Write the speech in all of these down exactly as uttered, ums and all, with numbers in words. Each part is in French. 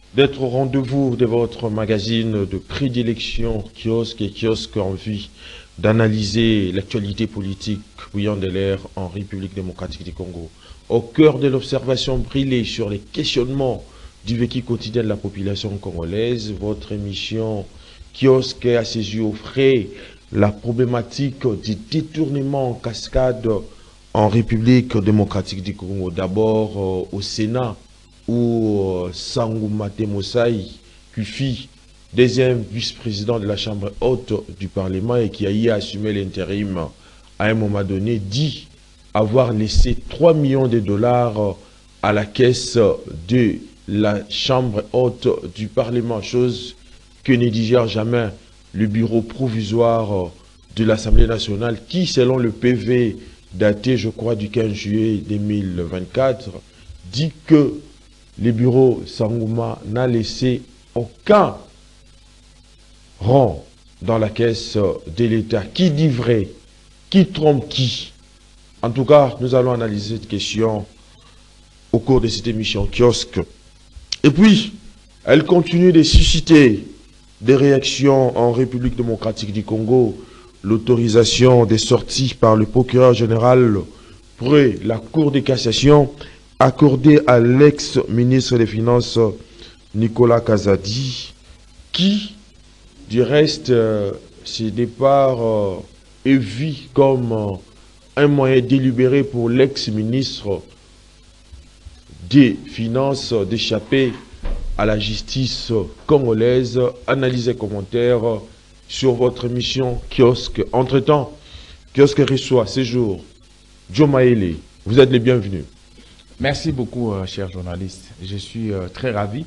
d'être au rendez-vous de votre magazine de prédilection Kiosque et Kiosque envie d'analyser l'actualité politique bouillante de l'air en République démocratique du Congo. Au cœur de l'observation brillée sur les questionnements du vécu quotidien de la population congolaise, votre émission Kiosque à ses yeux au frais la problématique du détournement en cascade en République démocratique du Congo. D'abord euh, au Sénat, où euh, Sangoumate Mosaï, Kufi, deuxième vice-président de la Chambre haute du Parlement et qui a eu à assumer l'intérim à un moment donné, dit avoir laissé trois millions de dollars à la caisse de la Chambre haute du Parlement, chose que ne digère jamais le bureau provisoire de l'Assemblée nationale qui, selon le P V daté, je crois, du quinze juillet deux mille vingt-quatre, dit que le bureau Sangouma n'a laissé aucun rang dans la caisse de l'État. Qui dit vrai? Qui trompe qui? En tout cas, nous allons analyser cette question au cours de cette émission Kiosque. Et puis, elle continue de susciter des réactions en République démocratique du Congo. L'autorisation des sorties par le procureur général près la Cour de cassation accordée à l'ex-ministre des Finances Nicolas Kazadi, qui, du reste, euh, ce départ euh, est vu comme euh, un moyen délibéré pour l'ex-ministre des Finances d'échapper à la justice congolaise. Analyse et commentaires sur votre émission Kiosque. Entre-temps, Kiosque reçoit ces jours Joe Maele. Vous êtes les bienvenus. Merci beaucoup, euh, cher journaliste. Je suis euh, très ravi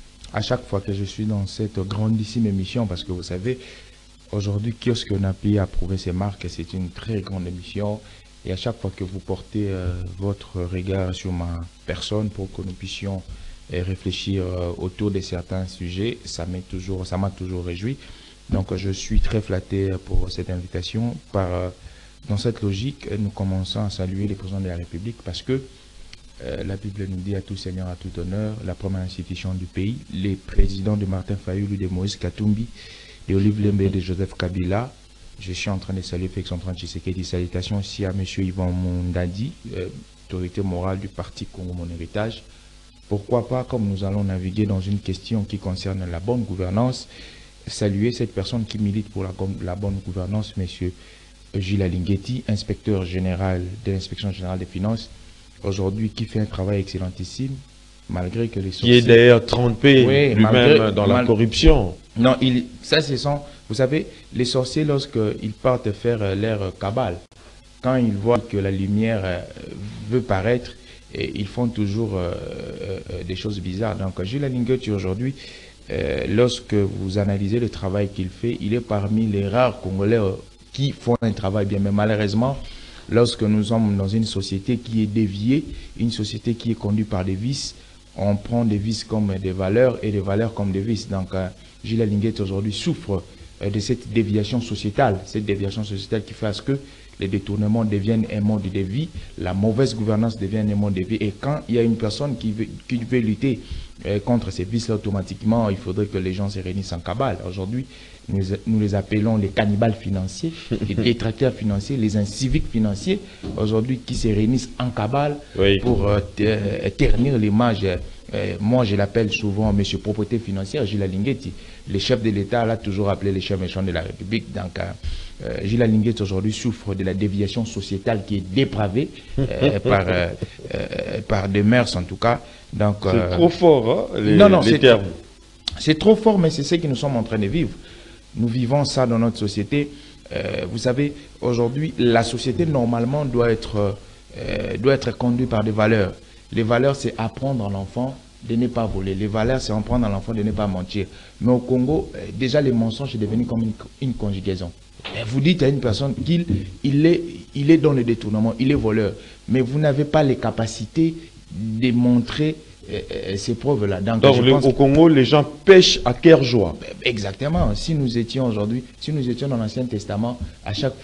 à chaque fois que je suis dans cette grandissime émission parce que vous savez, aujourd'hui, Kiosque Napi a prouvé ses marques et c'est une très grande émission. Et à chaque fois que vous portez euh, votre regard sur ma personne pour que nous puissions euh, réfléchir euh, autour de certains sujets, ça m'a toujours, ça m'a toujours réjoui. Donc, je suis très flatté pour cette invitation. Par, euh, dans cette logique, nous commençons à saluer les présidents de la République parce que euh, la Bible nous dit à tout seigneur, à tout honneur, la première institution du pays, les présidents de Martin Fayulu, de Moïse Katumbi, de Olivier Lembe et de Joseph Kabila. Je suis en train de saluer Félix Antoine Tshisekedi. Salutations aussi à M. Yvan Mondadi, euh, autorité morale du parti Congo Mon Héritage. Pourquoi pas, comme nous allons naviguer dans une question qui concerne la bonne gouvernance, saluer cette personne qui milite pour la, la bonne gouvernance, M. Gilles Alinguetti, inspecteur général de l'inspection générale des finances, aujourd'hui qui fait un travail excellentissime, malgré que les sorciers... Qui est d'ailleurs trompé oui, lui-même dans la corruption. Non, il, ça c'est son... Vous savez, les sorciers, lorsqu'ils partent faire leur cabale, quand ils voient que la lumière veut paraître, et ils font toujours euh, euh, des choses bizarres. Donc, Gilles Alinguetti, aujourd'hui, euh, lorsque vous analysez le travail qu'il fait, il est parmi les rares Congolais euh, qui font un travail bien. Mais malheureusement, lorsque nous sommes dans une société qui est déviée, une société qui est conduite par des vices, on prend des vices comme des valeurs et des valeurs comme des vices. Donc, euh, Gilles Alinguetti, aujourd'hui, souffre de cette déviation sociétale, cette déviation sociétale qui fait à ce que les détournements deviennent un mode de vie, la mauvaise gouvernance devient un mode de vie. Et quand il y a une personne qui veut, qui veut lutter euh, contre ces vices-là, automatiquement, il faudrait que les gens se réunissent en cabale. Aujourd'hui, nous, nous les appelons les cannibales financiers, les détracteurs financiers, les inciviques financiers, aujourd'hui qui se réunissent en cabale oui. pour euh, ternir l'image. Euh, moi, je l'appelle souvent M. Propreté financière, Gilles Alinguetti. Le chef de l'État l'a toujours appelé le chef méchant de la République. Donc, euh, Gilles Alinguetti aujourd'hui souffre de la déviation sociétale qui est dépravée euh, par, euh, euh, par des mœurs en tout cas. Donc, c'est euh, trop fort, hein, les, non, non, les termes. C'est trop fort, mais c'est ce que nous sommes en train de vivre. Nous vivons ça dans notre société. Euh, vous savez, aujourd'hui, la société normalement doit être, euh, doit être conduite par des valeurs. Les valeurs, c'est apprendre à l'enfant de ne pas voler. Les valeurs, c'est apprendre à l'enfant de ne pas mentir. Mais au Congo, déjà, les mensonges sont devenus comme une, une conjugaison. Vous dites à une personne qu'il il est, il est dans le détournement, il est voleur. Mais vous n'avez pas les capacités de montrer euh, ces preuves-là. Donc, Donc le, au Congo, les gens pêchent à cœur joie. Exactement. Si nous étions aujourd'hui, si nous étions dans l'Ancien Testament, à chaque fois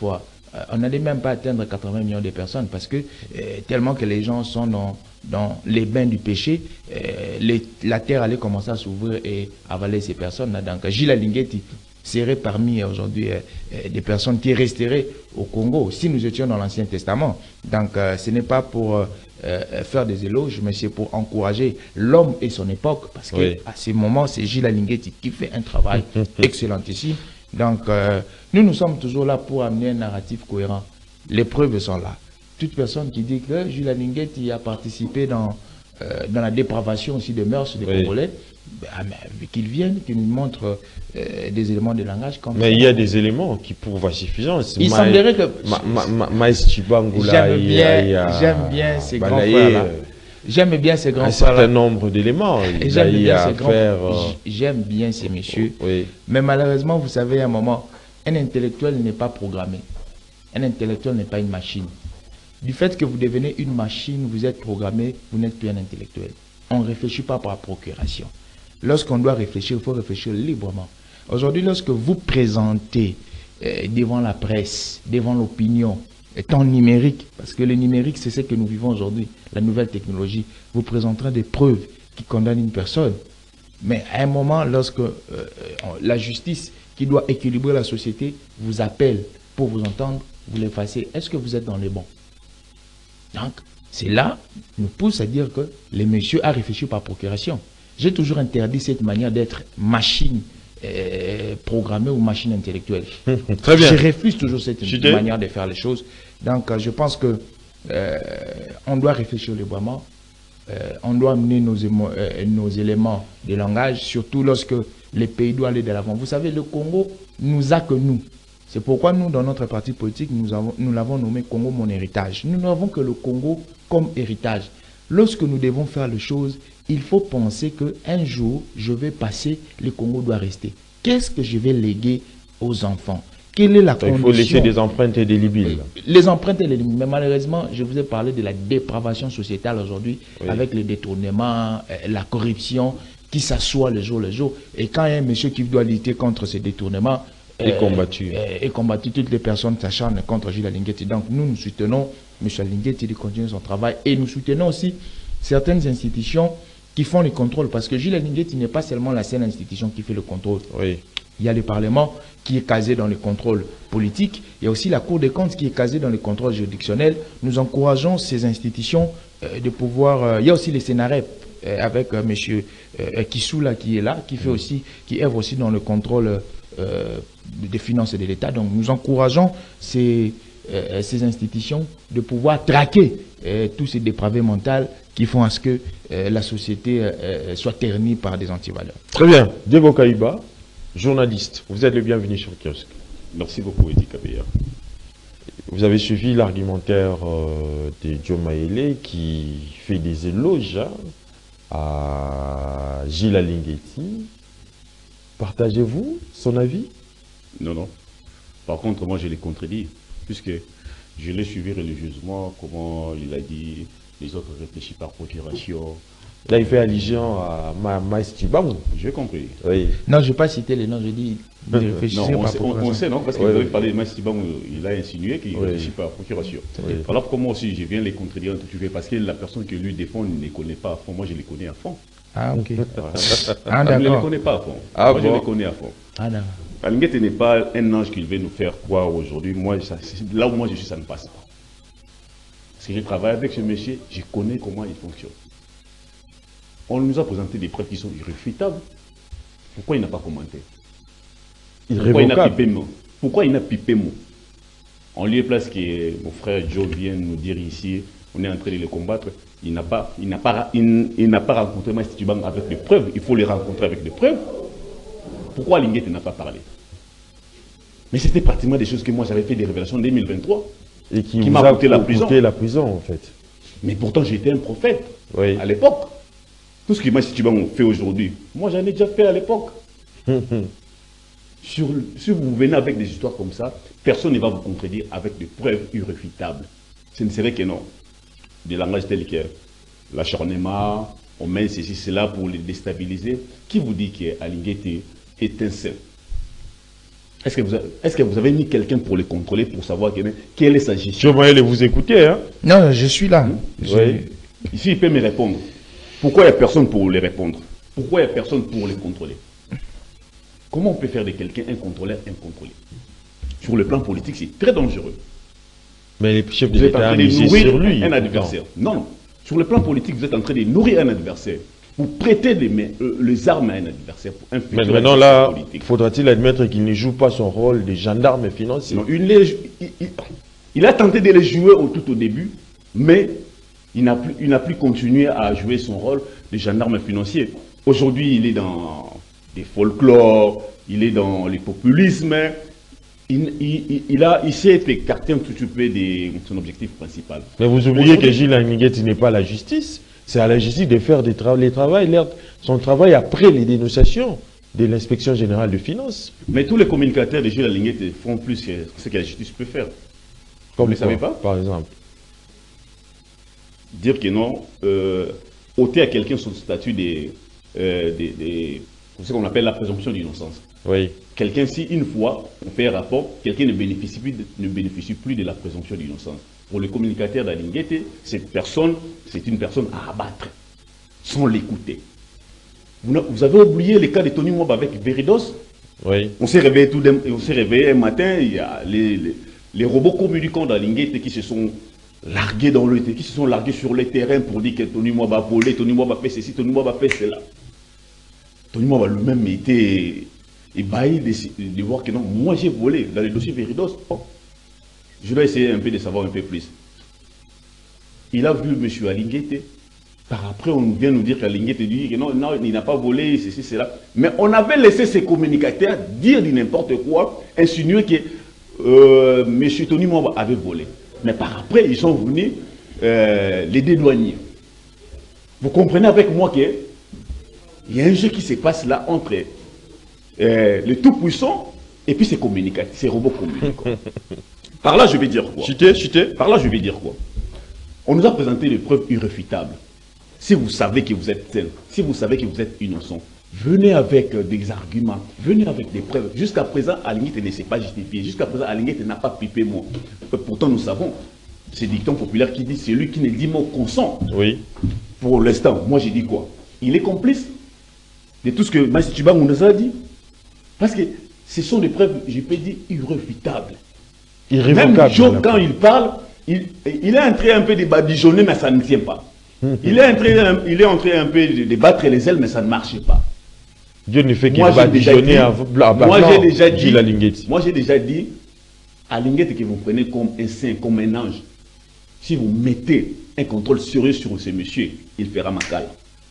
euh, on n'allait même pas atteindre quatre-vingts millions de personnes parce que euh, tellement que les gens sont dans, dans les bains du péché, euh, les, la terre allait commencer à s'ouvrir et avaler ces personnes-là. Donc Gilles Alinguetti serait parmi aujourd'hui euh, euh, des personnes qui resteraient au Congo si nous étions dans l'Ancien Testament. Donc euh, ce n'est pas pour euh, euh, faire des éloges, mais c'est pour encourager l'homme et son époque, parce qu'à oui. ce moment, c'est Gilles Alinguetti qui fait un travail excellentissime. Donc euh, nous, nous sommes toujours là pour amener un narratif cohérent. Les preuves sont là. Toute personne qui dit que Gilles Alinguetti a participé dans, euh, dans la dépravation aussi des mœurs des oui. Congolais, ben, qu'il vienne, qu'il nous montre euh, des éléments de langage. Comme mais ça. Il y a des éléments qui prouvent à suffisance. Il Ma semblerait que... Maïs Chibangula, j'aime bien, j'aime bien ces grands frères-là. J'aime bien ces grands frères-là. Un certain nombre d'éléments. J'aime bien ces grands frères. J'aime bien ces messieurs. Oui. Mais malheureusement, vous savez, à un moment, un intellectuel n'est pas programmé. Un intellectuel n'est pas une machine. Du fait que vous devenez une machine, vous êtes programmé, vous n'êtes plus un intellectuel. On ne réfléchit pas par procuration. Lorsqu'on doit réfléchir, il faut réfléchir librement. Aujourd'hui, lorsque vous présentez euh, devant la presse, devant l'opinion, étant numérique, parce que le numérique, c'est ce que nous vivons aujourd'hui, la nouvelle technologie, vous présenterez des preuves qui condamnent une personne. Mais à un moment, lorsque euh, la justice, qui doit équilibrer la société, vous appelle pour vous entendre, vous l'effacez. Est-ce que vous êtes dans les bons? Donc, c'est là, nous pousse à dire que les messieurs a réfléchi par procuration. J'ai toujours interdit cette manière d'être machine euh, programmée ou machine intellectuelle. Très bien. Je refuse toujours cette manière de faire les choses. Donc, euh, je pense que euh, on doit réfléchir librement. Euh, on doit amener nos, euh, nos éléments de langage, surtout lorsque les pays doivent aller de l'avant. Vous savez, le Congo nous a que nous. C'est pourquoi nous, dans notre parti politique, nous avons, nous l'avons nommé Congo mon héritage. Nous n'avons que le Congo comme héritage. Lorsque nous devons faire les choses, il faut penser qu'un jour, je vais passer, le Congo doit rester. Qu'est-ce que je vais léguer aux enfants? Quelle est la Il condition? faut laisser des empreintes indélébiles. Les empreintes indélébiles. Mais malheureusement, je vous ai parlé de la dépravation sociétale aujourd'hui, oui. avec le détournement, la corruption qui s'assoit le jour le jour. Et quand il y a un monsieur qui doit lutter contre ces détournements, et euh, combattu. Euh, et combattu, toutes les personnes s'acharnent contre Gilles Alinguetti. Donc nous, nous soutenons M. Alinguetti de continuer son travail et nous soutenons aussi certaines institutions qui font les contrôles. Parce que Gilles Alinguetti n'est pas seulement la seule institution qui fait le contrôle. Oui. Il y a le Parlement qui est casé dans le contrôle politique. Il y a aussi la Cour des comptes qui est casée dans le contrôle juridictionnel. Nous encourageons ces institutions euh, de pouvoir... Euh, il y a aussi les Sénarep euh, avec euh, M. Euh, Kissoula qui est là, qui fait aussi, qui œuvre aussi dans le contrôle euh, des finances et de l'État. Donc nous encourageons ces, euh, ces institutions de pouvoir traquer euh, tous ces dépravés mentaux qui font à ce que euh, la société euh, soit ternie par des antivaleurs. Très bien. Debo Kaïba, journaliste, vous êtes le bienvenu sur Kiosque. Merci beaucoup, Edi Kabeya. Vous avez suivi l'argumentaire euh, de Joe Maele qui fait des éloges hein, à Gilles Alinguetti. Partagez-vous son avis? Non, non. Par contre, moi, je l'ai contredit, puisque je l'ai suivi religieusement, comment il a dit, les autres réfléchissent par procuration. Là, il fait allusion à Maïs Chibangou. J'ai compris. Oui. Non, je n'ai pas cité les noms, je dis réfléchir par procuration. On sait, non, parce que oui, vous avez oui. parlé de Maïs Chibangou, il a insinué qu'il oui. réfléchit par procuration. Oui. Alors, comment aussi, je viens les contredire un tout petit peu, parce que la personne que lui défend ne les connaît pas à fond. Moi, je les connais à fond. Ah, ok. Ah, je ne les connais pas à fond. Ah, moi, bon. je les connais à fond. Ah, d'accord. Alinguetti n'est pas un ange qu'il veut nous faire croire aujourd'hui. Moi, ça, là où moi je suis, ça ne passe pas. Parce que je travaille avec ce monsieur, je connais comment il fonctionne. On nous a présenté des preuves qui sont irréfutables. Pourquoi il n'a pas commenté? Pourquoi il n'a pipé mot? Pourquoi il n'a pipé mot? En lieu et place que mon frère Joe vient nous dire ici, on est en train de le combattre, il n'a pas, il n'a pas, il, il n'a pas rencontré Maïs Chibangou avec des preuves. Il faut les rencontrer avec des preuves. Pourquoi Alinguetti n'a pas parlé? Mais c'était pratiquement des choses que moi j'avais fait des révélations en deux mille vingt-trois. Et qui, qui m'a coûté la prison. la prison en fait. Mais pourtant j'étais un prophète oui. à l'époque. Tout ce que Maïs Chibangou fait aujourd'hui, moi j'en ai déjà fait à l'époque. Si vous venez avec des histoires comme ça, personne ne va vous contredire avec des preuves irréfutables. Ce ne serait que non. Des langages tels que l'acharnement, on met ceci, cela pour les déstabiliser. Qui vous dit qu'Alinguetti est un saint? Est-ce que, vous avez, est-ce que vous avez mis quelqu'un pour les contrôler, pour savoir quelle, quelle est sa gestion? Je vais aller vous écouter. Hein? Non, je suis là. Je... Oui. Ici, il peut me répondre. Pourquoi il n'y a personne pour les répondre? Pourquoi il n'y a personne pour les contrôler? Comment on peut faire de quelqu'un un contrôleur incontrôlé? Sur le plan politique, c'est très dangereux. Mais les chefs de Vous êtes en l'État train de misent nourrir sur lui. un adversaire. Non, non. Sur le plan politique, vous êtes en train de nourrir un adversaire. Vous prêtez les, mains, euh, les armes à un adversaire pour un futur Mais maintenant, là, politique. faudra-t-il admettre qu'il ne joue pas son rôle de gendarme financier? Non, il, est, il, il, il a tenté de les jouer au, tout au début, mais il n'a plus, il n'a plus continué à jouer son rôle de gendarme financier. Aujourd'hui, il est dans des folklores, il est dans les populismes. Il, il, il, a, il s'est écarté un tout petit peu de son objectif principal. Mais vous oubliez que Gilles Languette n'est pas la justice. C'est à la justice de faire des tra les travail, son travail après les dénonciations de l'inspection générale de finances. Mais tous les communicateurs de Gilles Languette font plus que ce que la justice peut faire. Comme vous ne le savez pas? Par exemple. Dire que non, euh, ôter à quelqu'un son statut de, euh, de, de ce qu'on appelle la présomption d'innocence. Oui. Quelqu'un, si une fois on fait un rapport, quelqu'un ne bénéficie plus de, ne bénéficie plus de la présomption d'innocence. Pour le communicateur d'Alinguette, cette personne, c'est une personne à abattre, sans l'écouter. Vous, vous avez oublié le cas de Tony Mwaba avec Veridos? Oui. On s'est réveillé tout d'un, on s'est réveillé un matin, il y a les, les, les robots communicants d'Alinguette qui se sont largués dans le qui se sont largués sur le terrain pour dire que Tony Mwaba a volé, Tony Mwaba fait ceci, Tony Mwaba fait cela. Tony Mwaba lui-même était ébahi de, de voir que non, moi j'ai volé dans le dossier Veridos. Oh. Je dois essayer un peu de savoir un peu plus. Il a vu M. Alinguette. Par après, on vient nous dire qu'Alinguette dit que non, non, il n'a pas volé, ceci, cela. Mais on avait laissé ces communicateurs dire du n'importe quoi, insinuer que euh, M. Tony Mwaba avait volé. Mais par après, ils sont venus euh, les dédouaner. Vous comprenez avec moi qu'il y a un jeu qui se passe là entre euh, les tout-puissants et puis ces communicateurs, ces robots communicants. Par là, je vais dire quoi? Chuté, chuté. Par là, je vais dire quoi? On nous a présenté des preuves irréfutables. Si vous savez que vous êtes tel, si vous savez que vous êtes innocent, venez avec euh, des arguments, venez avec des preuves. Jusqu'à présent, Alinguette ne s'est pas justifié. Jusqu'à présent, Alinguette n'a pas pipé mot. Pourtant, nous savons, c'est dicton populaire qui dit celui qui ne dit mot consent. Oui. Pour l'instant, moi j'ai dit quoi? Il est complice de tout ce que Massi Tshibangou nous a dit. Parce que ce sont des preuves, je peux dire, irréfutables. Irrévocable. Même Joe, quand il parle, il, il est entré un peu de badigeonner, mais ça ne tient pas. il, est entré, il est entré un peu de, de battre les ailes, mais ça ne marche pas. Dieu ne fait qu'il Moi, j'ai badigeonner déjà à dit, blanc. moi, j'ai déjà dit, Gilles Alinguette. moi j'ai déjà dit, Alinguette que vous prenez comme un saint, comme un ange. Si vous mettez un contrôle sérieux sur ce monsieur, il fera Makala.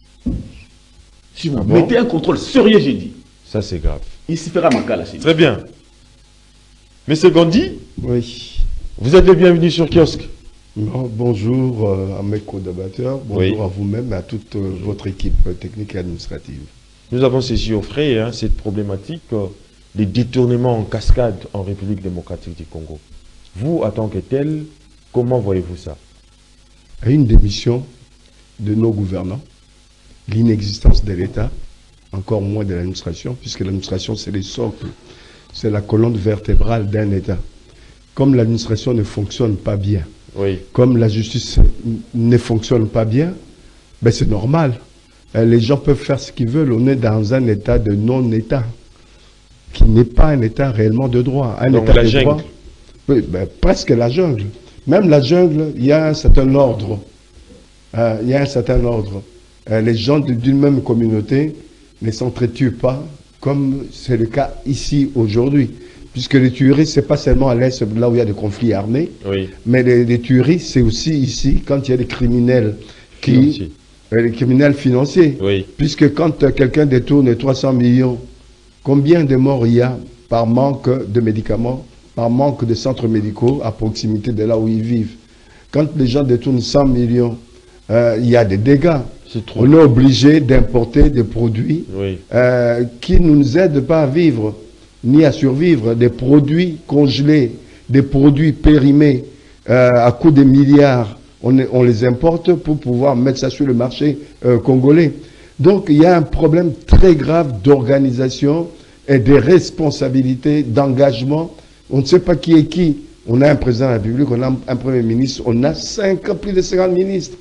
Si vous Ah bon? mettez un contrôle sérieux, j'ai dit, Ça, c'est grave. il se fera Makala. Très bien. Monsieur Gondi, Oui. vous êtes le bienvenu sur Kiosque. Non, bonjour euh, à mes co-débatteurs, bonjour Oui. à vous-même et à toute euh, votre équipe euh, technique et administrative. Nous avons saisi au frais hein, cette problématique euh, des détournements en cascade en République démocratique du Congo. Vous, en tant que tel, comment voyez-vous ça? À une démission de nos gouvernants, l'inexistence de l'État, encore moins de l'administration, puisque l'administration c'est les socles, c'est la colonne vertébrale d'un État. Comme l'administration ne fonctionne pas bien, Oui. comme la justice ne fonctionne pas bien, ben c'est normal. Les gens peuvent faire ce qu'ils veulent. On est dans un état de non-état, qui n'est pas un état réellement de droit. Un Donc état la de jungle. droit, oui, ben, presque la jungle. Même la jungle, il y a un certain ordre. Euh, il y a un certain ordre. Euh, les gens d'une même communauté ne s'entretuent pas, comme c'est le cas ici aujourd'hui. Puisque les tueries, ce n'est pas seulement à l'Est, là où il y a des conflits armés, Oui. mais les, les tueries, c'est aussi ici, quand il y a des criminels qui... Financier. Euh, les criminels financiers. Oui. Puisque quand euh, quelqu'un détourne trois cents millions, combien de morts il y a par manque de médicaments, par manque de centres médicaux à proximité de là où ils vivent? Quand les gens détournent cent millions, euh, il y a des dégâts. C'est trop. On est obligé d'importer des produits Oui. euh, qui ne nous aident pas à vivre, ni à survivre, des produits congelés, des produits périmés euh, à coût de milliards. On, on les importe pour pouvoir mettre ça sur le marché euh, congolais. Donc il y a un problème très grave d'organisation et des responsabilités, d'engagement. On ne sait pas qui est qui. On a un président de la République, on a un premier ministre, on a cinq, plus de cinquante ministres.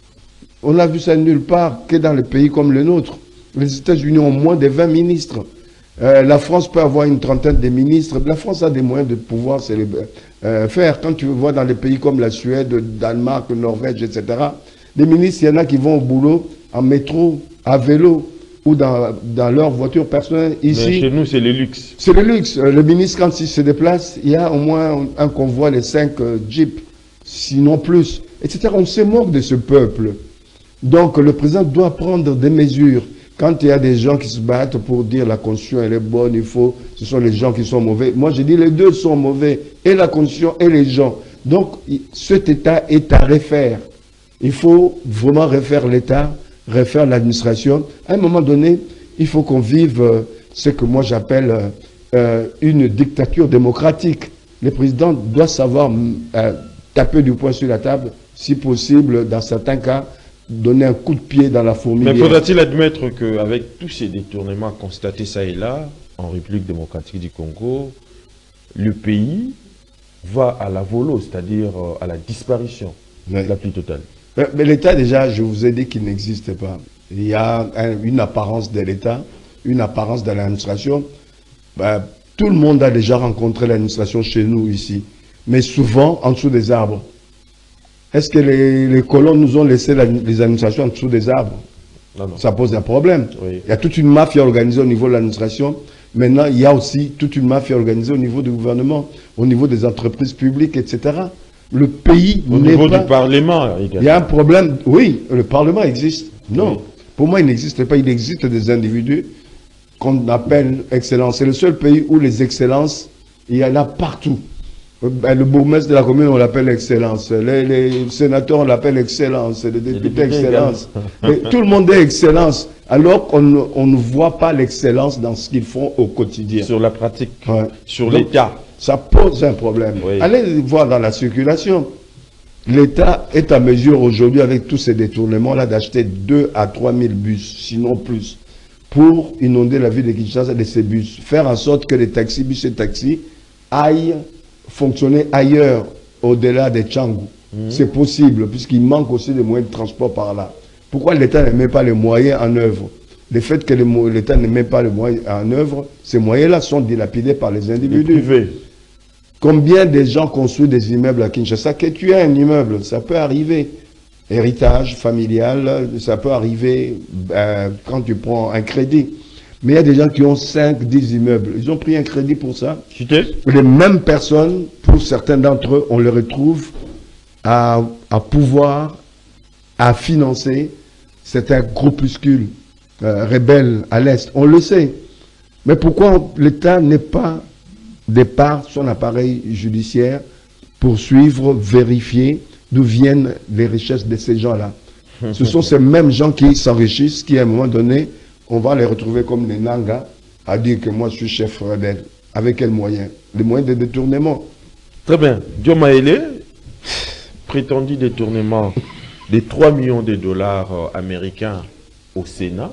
On a vu ça nulle part que dans les pays comme le nôtre. Les États-Unis ont moins de vingt ministres. Euh, la France peut avoir une trentaine de ministres. La France a des moyens de pouvoir se les, euh, faire. Quand tu vois dans les pays comme la Suède, le Danemark, le Norvège, et cetera, les ministres, il y en a qui vont au boulot en métro, à vélo ou dans, dans leur voiture personnelle. Ici, mais chez nous, c'est le luxe. C'est le luxe. Le ministre, quand il se déplace, il y a au moins un convoi de cinq euh, jeeps, sinon plus, et cetera. On se moque de ce peuple. Donc, le président doit prendre des mesures. Quand il y a des gens qui se battent pour dire la constitution elle est bonne, il faut, ce sont les gens qui sont mauvais. Moi, je dis les deux sont mauvais, et la constitution et les gens. Donc, cet État est à refaire. Il faut vraiment refaire l'État, refaire l'administration. À un moment donné, il faut qu'on vive euh, ce que moi j'appelle euh, une dictature démocratique. Le président doit savoir euh, taper du poing sur la table, si possible, dans certains cas, donner un coup de pied dans la fourmilière. Mais faudra-t-il admettre qu'avec tous ces détournements constatés ça et là, en République démocratique du Congo, le pays va à la volo, c'est-à-dire à la disparition oui. la plus totale? Mais, mais l'État, déjà, je vous ai dit qu'il n'existe pas. Il y a un, une apparence de l'État, une apparence de l'administration. Ben, tout le monde a déjà rencontré l'administration chez nous ici, mais souvent en dessous des arbres. Est-ce que les, les colons nous ont laissé la, les administrations en dessous des arbres? Non, non. Ça pose un problème. Oui. Il y a toute une mafia organisée au niveau de l'administration. Maintenant, il y a aussi toute une mafia organisée au niveau du gouvernement, au niveau des entreprises publiques, et cetera. Le pays au niveau pas... du Parlement. Également. Il y a un problème. Oui, le Parlement existe. Non. Oui. Pour moi, il n'existe pas. Il existe des individus qu'on appelle excellences. C'est le seul pays où les excellences, il y en a partout. Le bourgmestre de la commune, on l'appelle excellence. Les, les sénateurs, on l'appelle excellence. Les députés, excellence. Et tout le monde est excellence. Alors qu'on on ne voit pas l'excellence dans ce qu'ils font au quotidien. Sur la pratique, ouais. Sur l'État. Ça pose un problème. Oui. Allez voir dans la circulation. L'État est à mesure aujourd'hui, avec tous ces détournements-là, d'acheter deux à trois mille bus, sinon plus, pour inonder la ville de Kinshasa de ces bus. Faire en sorte que les taxis, bus et taxis aillent fonctionner ailleurs, au-delà des Tchangou. Mmh. C'est possible, puisqu'il manque aussi des moyens de transport par là. Pourquoi l'État ne met pas les moyens en œuvre? Le fait que l'État ne met pas les moyens en œuvre, ces moyens-là sont dilapidés par les individus. Les Combien de gens construisent des immeubles à Kinshasa? Que tu as un immeuble, ça peut arriver. Héritage familial, ça peut arriver euh, quand tu prends un crédit. Mais il y a des gens qui ont cinq, dix immeubles. Ils ont pris un crédit pour ça. Les mêmes personnes, pour certains d'entre eux, on les retrouve à, à pouvoir, à financer certains groupuscules euh, rebelles à l'Est. On le sait. Mais pourquoi l'État n'est pas départ son appareil judiciaire pour suivre, vérifier d'où viennent les richesses de ces gens-là? Ce sont ces mêmes gens qui s'enrichissent, qui à un moment donné, on va les retrouver comme des Nanga à dire que moi je suis chef rebelle. Avec quels moyens? Les moyens de détournement. Très bien. Diomaye, prétendu détournement des trois millions de dollars américains au Sénat,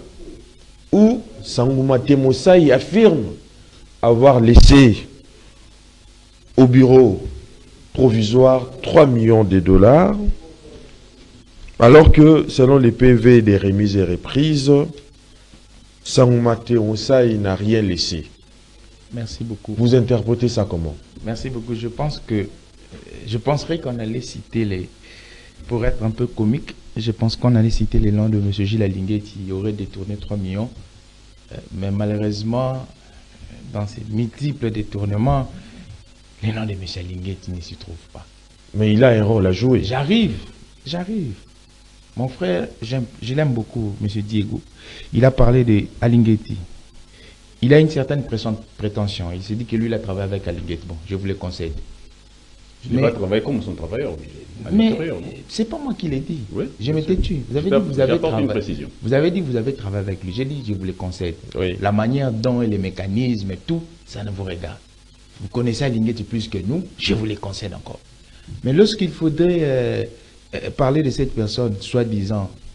où Sangouma Temosai affirme avoir laissé au bureau provisoire trois millions de dollars, alors que selon les P V des remises et reprises, Sangouma Temosai n'a rien laissé. Merci beaucoup. Vous interprétez ça comment? Merci beaucoup. Je pense que je penserais qu'on allait citer les, pour être un peu comique, je pense qu'on allait citer les noms de M. Gilles Alinguetti qui aurait détourné trois millions. Euh, mais malheureusement, dans ces multiples détournements, les noms de M. Alinguetti ne s'y trouvent pas. Mais il a un rôle à jouer. J'arrive, j'arrive. Mon frère, je l'aime beaucoup, M. Diego. Il a parlé de Alinguetti. Il a une certaine prétention. Il s'est dit que lui, il a travaillé avec Alinguetti. Bon, je vous le concède. Je n'ai pas travaillé comme son travailleur. Mais c'est pas moi qui l'ai dit. Oui, je m'étais tué. Vous avez dit que vous avez travaillé. Vous avez dit que vous avez travaillé avec lui. J'ai dit, je vous le concède. Oui. La manière dont et les mécanismes et tout, ça ne vous regarde. Vous connaissez Alinguetti plus que nous, je vous le concède encore. Mais lorsqu'il faudrait euh, euh, parler de cette personne, soi-disant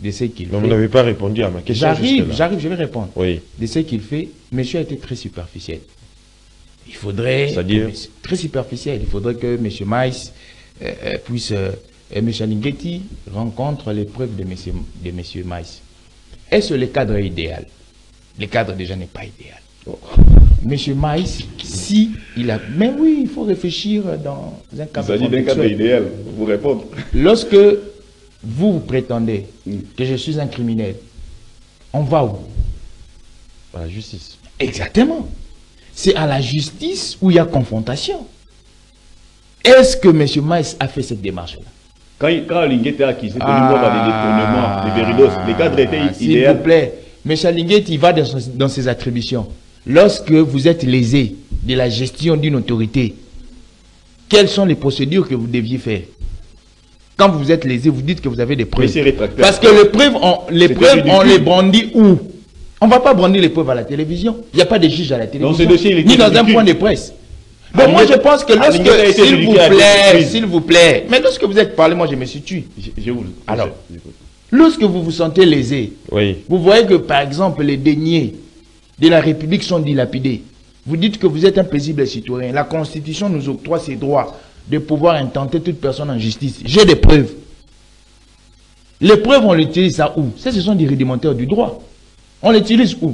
de ce qu'il fait. Mais vous n'avez pas répondu à ma question. J'arrive, j'arrive, je vais répondre. Oui. De ce qu'il fait, monsieur a été très superficiel. Il faudrait... C'est-à-dire très superficiel. Il faudrait que monsieur Maïs euh, euh, puisse... Euh, et monsieur Lingeti rencontre les preuves de monsieur, de monsieur Maïs. Est-ce le cadre idéal? Le cadre déjà n'est pas idéal. Oh. Monsieur Maïs, si il a... Mais oui, il faut réfléchir dans un cadre... Il s'agit d'un cadre idéal, vous répondre. Lorsque vous, vous prétendez mm. que je suis un criminel, on va où? À la justice. Exactement. C'est à la justice où il y a confrontation. Est-ce que M. Maïs a fait cette démarche-là? Quand, quand Lingeti a accusé de ah, des détournements, des véridos, les cadres étaient ah, idéaux. S'il vous plaît, M. Lingeti va dans, son, dans ses attributions. Lorsque vous êtes lésé de la gestion d'une autorité, quelles sont les procédures que vous deviez faire? Quand vous êtes lésé, vous dites que vous avez des preuves. Parce que les preuves, on, les, preuves on les brandit où? On ne va pas brandir les preuves à la télévision. Il n'y a pas de juge à la télévision. Dans dossier, ni dans un point de presse. Donc moi je pense que lorsque, s'il vous plaît, s'il vous plaît, mais lorsque vous êtes parlé, moi je me suis tué. Je, je vous, Alors, lorsque vous vous sentez lésé, oui. vous voyez que par exemple les deniers de la République sont dilapidés. Vous dites que vous êtes un paisible citoyen. La Constitution nous octroie ces droits de pouvoir intenter toute personne en justice. J'ai des preuves. Les preuves, on l'utilise ça où? Ça, ce sont des rudimentaires du droit. On l'utilise où?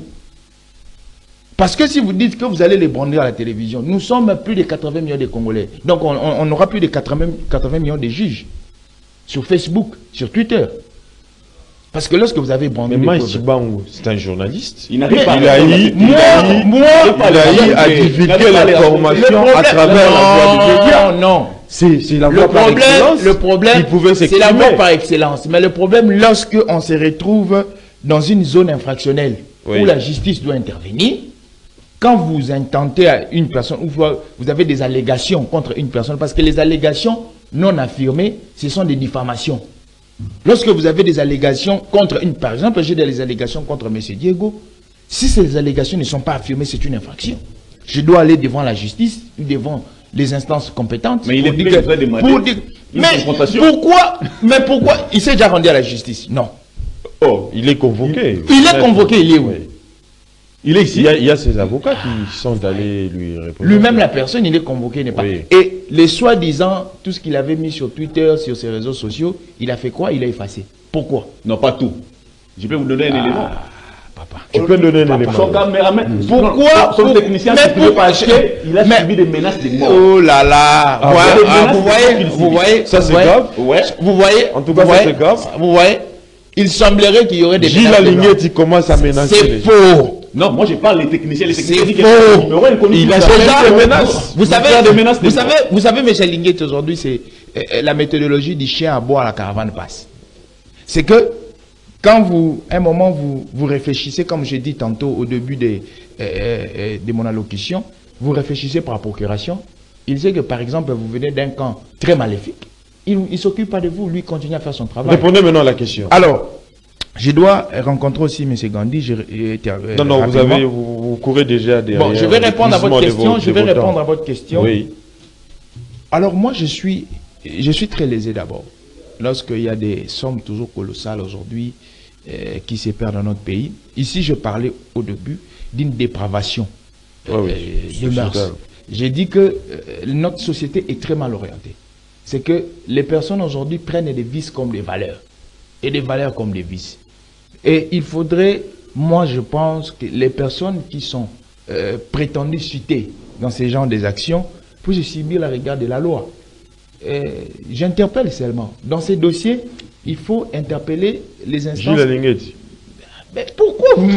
Parce que si vous dites que vous allez les brandir à la télévision, nous sommes plus de quatre-vingts millions de Congolais. Donc on, on, on aura plus de quatre-vingts, quatre-vingts millions de juges. Sur Facebook, sur Twitter. Parce que lorsque vous avez brandi... Mais Maïs Bangou, c'est un journaliste. Il n'arrive pas il a eu, moi, moi, il a eu à divulguer l'information à travers la voie du média. Non, non. C'est la voie par excellence. Le problème, c'est la voie par excellence. Mais le problème, lorsque on se retrouve dans une zone infractionnelle, oui, où la justice doit intervenir, quand vous intentez à une personne, ou vous avez des allégations contre une personne, parce que les allégations non affirmées, ce sont des diffamations. Lorsque vous avez des allégations contre une, par exemple, j'ai des allégations contre M. Diego, si ces allégations ne sont pas affirmées, c'est une infraction. Je dois aller devant la justice, ou devant les instances compétentes. Mais il est dire que, pour dire, mais pourquoi, mais pourquoi il s'est déjà rendu à la justice? Non. Oh, il est convoqué. Il, il est convoqué, il est où? Oui. Il est ici. Il y, a, il y a ses avocats qui sont allés lui répondre. Lui-même, la personne, il est convoqué, n'est pas. Oui. Et les soi-disant, tout ce qu'il avait mis sur Twitter, sur ses réseaux sociaux, il a fait quoi? Il a effacé. Pourquoi? Non, pas tout. Je peux vous donner un ah, élément. Papa. Tu peux donner un élément. Son caméraman. Pourquoi? Son technicien, mais pour, pas acheter, il a mais, subi des menaces de mort. Oh là là. Ah, ouais, ah, vous voyez, vous voyez. Ça c'est grave. Ouais. Vous voyez. En tout cas, ça c'est grave. Vous voyez. Il semblerait qu'il y aurait des Gilles Lingeti commence à menacer. C'est faux. Non, moi je parle des techniciens. Les techniciens c'est faux. Il a déjà des menaces. Vous savez, des menaces vous savez, vous savez, M. Lingeti aujourd'hui, c'est euh, la méthodologie du chien à boire, la caravane passe. C'est que quand vous, un moment, vous, vous réfléchissez, comme j'ai dit tantôt au début de, euh, euh, de mon allocution, vous réfléchissez par procuration. Il sait que par exemple, vous venez d'un camp très maléfique. Il ne s'occupe pas de vous, lui continue à faire son travail. Répondez maintenant à la question. Alors, je dois rencontrer aussi M. Gandhi. Je, euh, non, non, vous, avez, vous, vous courez déjà derrière. Bon, je vais répondre à votre question. Vos, je vais répondre à votre question. Oui. Alors, moi, je suis, je suis très lésé d'abord. Lorsqu'il y a des sommes toujours colossales aujourd'hui euh, qui se perdent dans notre pays. Ici, je parlais au début d'une dépravation euh, oui, oui, de mœurs. J'ai dit que euh, notre société est très mal orientée. C'est que les personnes aujourd'hui prennent des vices comme des valeurs et des valeurs comme des vices. Et il faudrait, moi je pense que les personnes qui sont euh, prétendues citées dans ces genres d'actions puissent subir la rigueur de la loi. J'interpelle seulement. Dans ces dossiers, il faut interpeller les instances. Gilles Lingeti. Mais pourquoi vous...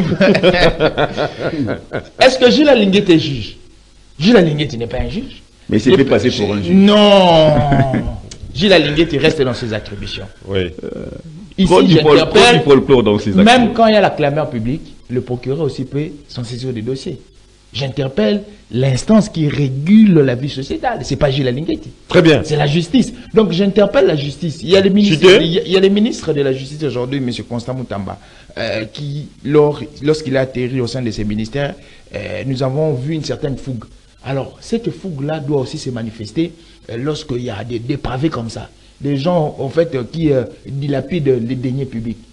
Est-ce que Gilles Lingeti est juge? Gilles Lingeti n'est pas un juge. Mais il s'est fait passer pour un juge. Non. Gilles Lingeti reste dans ses attributions. Oui. Euh, ici, j'interpelle, même actions. Quand il y a la clameur publique, le procureur aussi peut s'en saisir des dossiers. J'interpelle l'instance qui régule la vie sociétale. Ce n'est pas Gilles Lingeti. Très bien. C'est la justice. Donc j'interpelle la justice. Il y a les ministres, il y a, il y a les ministres de la justice aujourd'hui, M. Constant Moutamba, euh, qui, lors, lorsqu'il a atterri au sein de ses ministères, euh, nous avons vu une certaine fougue. Alors, cette fougue-là doit aussi se manifester euh, lorsqu'il y a des dépravés comme ça. Des gens, en fait, euh, qui euh, dilapident les deniers publics.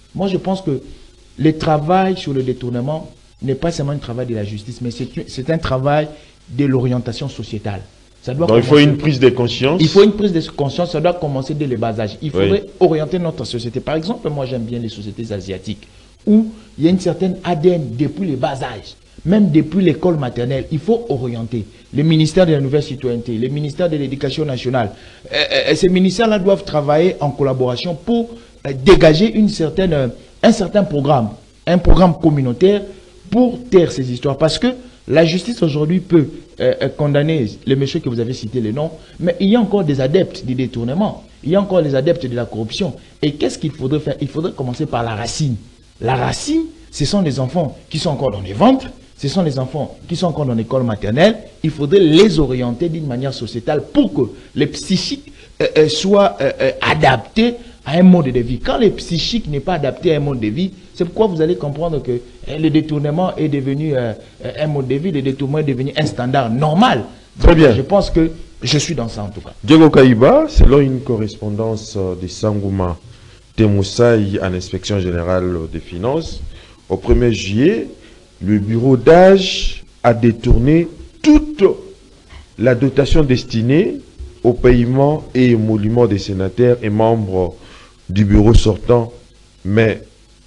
Moi, je pense que le travail sur le détournement n'est pas seulement un travail de la justice, mais c'est un travail de l'orientation sociétale. Ça doit Donc, il faut une prise de conscience. Il faut une prise de conscience, ça doit commencer dès le bas âge. Il faudrait oui. orienter notre société. Par exemple, moi, j'aime bien les sociétés asiatiques, où il y a une certaine A D N depuis le bas âge. Même depuis l'école maternelle, il faut orienter. Le ministère de la Nouvelle Citoyenneté, le ministère de l'Éducation nationale, euh, euh, ces ministères-là doivent travailler en collaboration pour euh, dégager une certaine, euh, un certain programme, un programme communautaire pour taire ces histoires. Parce que la justice aujourd'hui peut euh, euh, condamner le monsieur que vous avez cité le nom, mais il y a encore des adeptes du détournement, il y a encore les adeptes de la corruption. Et qu'est-ce qu'il faudrait faire? Il faudrait commencer par la racine. La racine, ce sont les enfants qui sont encore dans les ventres, ce sont les enfants qui sont encore dans l'école maternelle. Il faudrait les orienter d'une manière sociétale pour que les psychiques euh, euh, soient euh, euh, adaptés à un mode de vie. Quand les psychiques n'est pas adapté à un mode de vie, c'est pourquoi vous allez comprendre que euh, le détournement est devenu euh, un mode de vie, le détournement est devenu un standard normal. Très bien. Je pense que je suis dans ça en tout cas. Diego Kaïba, selon une correspondance de Sangouma Temoussaï à l'inspection générale des finances, au premier juillet, le bureau d'âge a détourné toute la dotation destinée au paiement et émolument des sénateurs et membres du bureau sortant, mais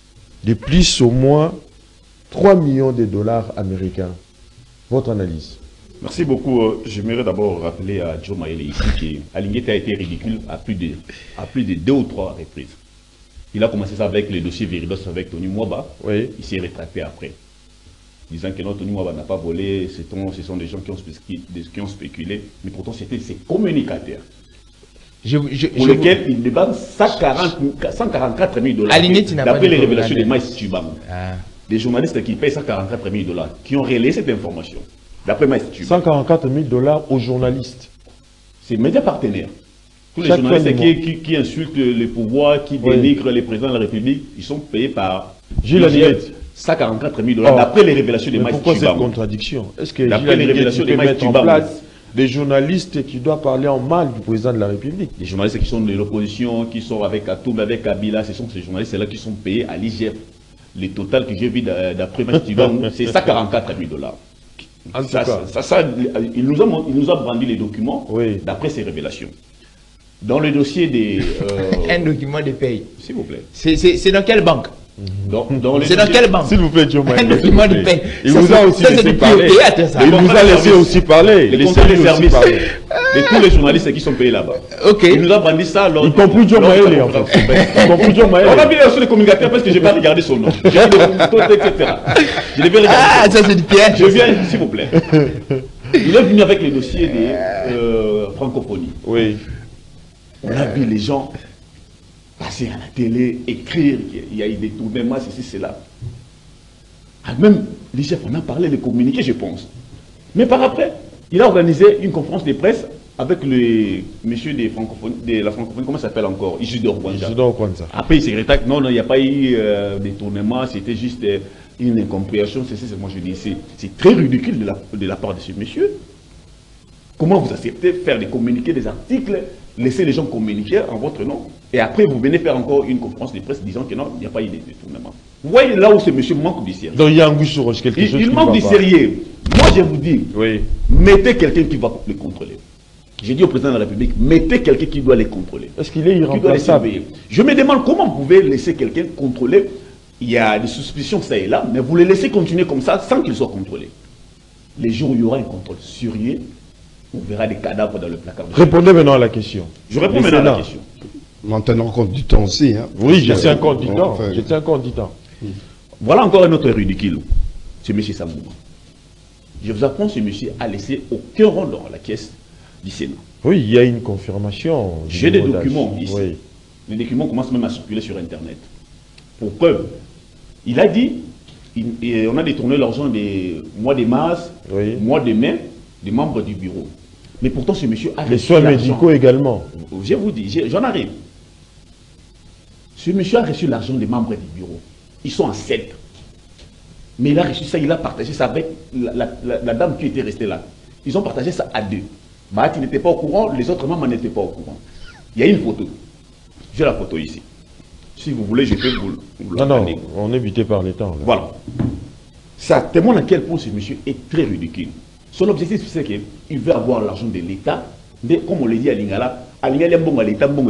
de plus au moins trois millions de dollars américains. Votre analyse? Merci beaucoup. J'aimerais d'abord rappeler à Joe Maele ici qu'Alingueta a été ridicule à plus, de, à plus de deux ou trois reprises. Il a commencé ça avec le dossier Veridos avec Tony Mwaba. Oui. Il s'est rétracté après, disant que non, Tony Mwaba n'a pas volé, ce sont des gens qui ont, qui ont spéculé, mais pourtant c'était ses communicateurs. Je, je, pour je lesquels vous... il débat cent quarante-quatre mille dollars. D'après les révélations de Maïs Tubam. Ah. Des journalistes qui payent cent quarante-quatre mille dollars, qui ont relayé cette information. D'après Maïs Tubam. cent quarante-quatre mille dollars aux journalistes. C'est médias partenaires. Tous les Chaque journalistes qui, qui, qui insultent les pouvoirs, qui oui. dénigrent les présidents de la République, ils sont payés par Gilles Agnette. cent quarante-quatre mille dollars, oh. d'après les révélations de Maïs Tubam. Pourquoi cette contradiction? Est-ce que d'après les révélations de Maïs Tubam, des journalistes qui doivent parler en mal du président de la République? Les journalistes qui sont de l'opposition, qui sont avec Atoum, avec Kabila, ce sont ces journalistes-là qui sont payés à l'I G F. Le total que j'ai vu d'après Maïs Tubam, c'est cent quarante-quatre mille dollars. En ça, ça, ça, ça, il, nous a, il nous a brandi les documents oui. d'après ces révélations. Dans le dossier des... Euh... Un document de paye. S'il vous plaît. C'est dans quelle banque? Dans, dans C'est dans quelle banque? S'il vous plaît, Joe Un document de paye. Il vous a aussi laissé parler. Il nous a laissé aussi parler. Les conseils de service de tous les journalistes qui sont payés là-bas. Ok. Il nous a brandi ça lors... Y compris Joe Maele, en fait. Y compris Joe Maele. On a bien reçu les communicateurs parce que je n'ai pas regardé son nom. J'ai vu des photos, et cetera. Je devais regarder. Ah, ça c'est du piège. Je viens, s'il vous plaît. Il est venu avec les dossiers des euh, francophonies. Oui. On a vu les gens passer à la télé, écrire qu'il y a eu des tournements, ceci, cela. Ah, même les chefs, on a parlé, les communiqués, je pense. Mais par après, il a organisé une conférence de presse avec le monsieur des francophones, de la francophonie, comment ça s'appelle encore? Isidore Kwanza. Isidore Kwanza. Après, il s'est rétracté. Non, non, il n'y a pas eu euh, des tournements, c'était juste euh, une incompréhension. C'est ce que moi je dis. C'est très ridicule de la, de la part de ce monsieur. Comment vous acceptez faire des communiqués, des articles, laisser les gens communiquer en votre nom, et après vous venez faire encore une conférence de presse disant que non, il n'y a pas eu de détournement. Vous voyez là où ce monsieur manque du sérieux. Donc il y a un goût sur quelque chose. Il, il manque du sérieux. Moi je vous dis, oui. mettez quelqu'un qui va les contrôler. J'ai dit au président de la République, mettez quelqu'un qui doit les contrôler. Est-ce qu'il est irremplaçable? Je me demande comment vous pouvez laisser quelqu'un contrôler. Il y a des suspicions ça et là, mais vous les laissez continuer comme ça sans qu'il soit contrôlé. Les jours où il y aura un contrôle sérieux, on verra des cadavres dans le placard. Répondez maintenant à la question. Je réponds maintenant à la question. En tenant compte du temps aussi. Hein. Oui, je tiens compte du temps. Je tiens compte du temps. Voilà encore un autre ridicule. C'est M. Sangouma. Je vous apprends, ce monsieur a laissé aucun rond dans la caisse du Sénat. Oui, il y a une confirmation. J'ai des documents ici. Oui. Les documents commencent même à circuler sur Internet. Pour preuve, il a dit, il, et on a détourné l'argent des mois de mars, oui. mois de mai, des membres du bureau. Mais pourtant, ce monsieur a reçu les soins médicaux également. Je vous dis, j'en arrive. Ce monsieur a reçu l'argent des membres du bureau. Ils sont en sept. Mais il a reçu ça, il a partagé ça avec la, la, la, la dame qui était restée là. Ils ont partagé ça à deux. Bahati n'était pas au courant, les autres membres n'étaient pas au courant. Il y a une photo. J'ai la photo ici. Si vous voulez, je peux vous, vous Non, non, l'organiser. on est buté par les temps. Là. Voilà. Ça témoigne à quel point ce monsieur est très ridicule. Son objectif, c'est qu'il veut avoir l'argent de l'État, mais comme on le dit à Lingala, à Lingala, bon, l'État, bon,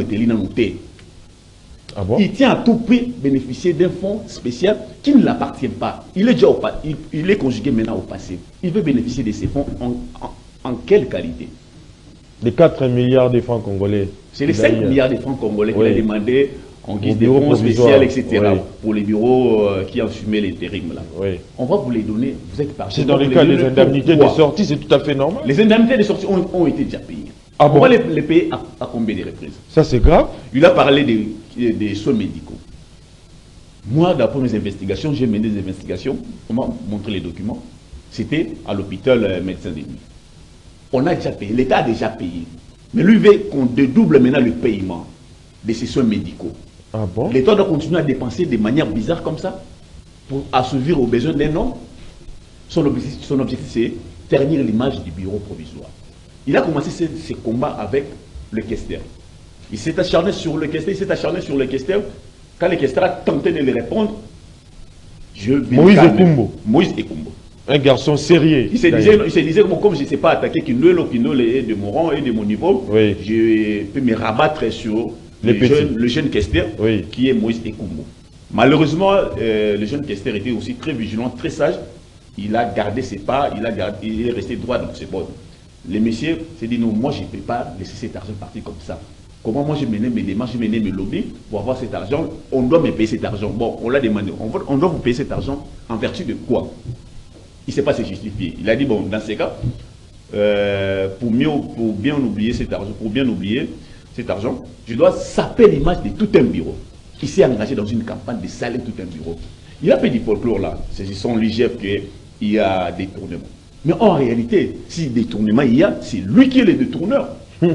Ah bon? il tient à tout prix bénéficier d'un fonds spécial qui ne l'appartient pas. Il est déjà au pa- il, il est conjugué maintenant au passé. Il veut bénéficier de ces fonds en, en, en quelle qualité? Les quatre milliards de francs congolais. C'est les cinq milliards de francs congolais qu'il Oui. a demandé en guise Au de bureau fonds provisoire. spéciaux, et cetera. Oui. Pour les bureaux euh, qui assumaient les térimes là. Oui. On va vous les donner. Vous êtes parti. C'est dans le cas des indemnités de sortie, c'est tout à fait normal. Les indemnités de sortie ont, ont été déjà payées. Ah On bon? va les, les payer à, à combien de reprises? Ça, c'est grave. Il a parlé des, des soins médicaux. Moi, d'après mes investigations, j'ai mené des investigations. On m'a montré les documents. C'était à l'hôpital euh, médecin de nuit. On a déjà payé. L'État a déjà payé. Mais lui veut qu'on dédouble maintenant le paiement de ces soins médicaux. Ah bon? L'État doit continuer à dépenser de manière bizarre comme ça pour assouvir aux besoins d'un homme. Son objectif, son objectif c'est ternir l'image du bureau provisoire. Il a commencé ses, ses combats avec le questeur. Il s'est acharné sur le questeur, il s'est acharné sur le questeur. Quand le questeur a tenté de lui répondre, je vais Moïse calmer. Ekumbo. Moïse Ekumbo. Un garçon sérieux. Il se disait, il se disait bon, comme je ne sais pas attaquer Kinolo, Kinolo est de mon rang et de mon niveau, Oui. je peux me rabattre sur Les le, petits. jeune, le jeune questeur Oui. qui est Moïse Ekumbo. Malheureusement, euh, le jeune questeur était aussi très vigilant, très sage. Il a gardé ses pas, il, a gardé, il est resté droit dans ses bornes. Le monsieur s'est dit non, moi je ne peux pas laisser cet argent partir comme ça. Comment moi je menais mes démarches, je menais mes lobbies pour avoir cet argent? On doit me payer cet argent. Bon, on l'a demandé. On, va- on doit vous payer cet argent en vertu de quoi? Il ne s'est pas se justifier. Il a dit, bon, dans ces cas, euh, pour, mieux, pour bien oublier cet argent, pour bien oublier cet argent, je dois saper l'image de tout un bureau. Il s'est engagé dans une campagne de saler tout un bureau. Il a fait du folklore là, saisissant l'I G F qu'il y a des détournements. Mais en réalité, si détournement il y a, c'est lui qui est le détourneur.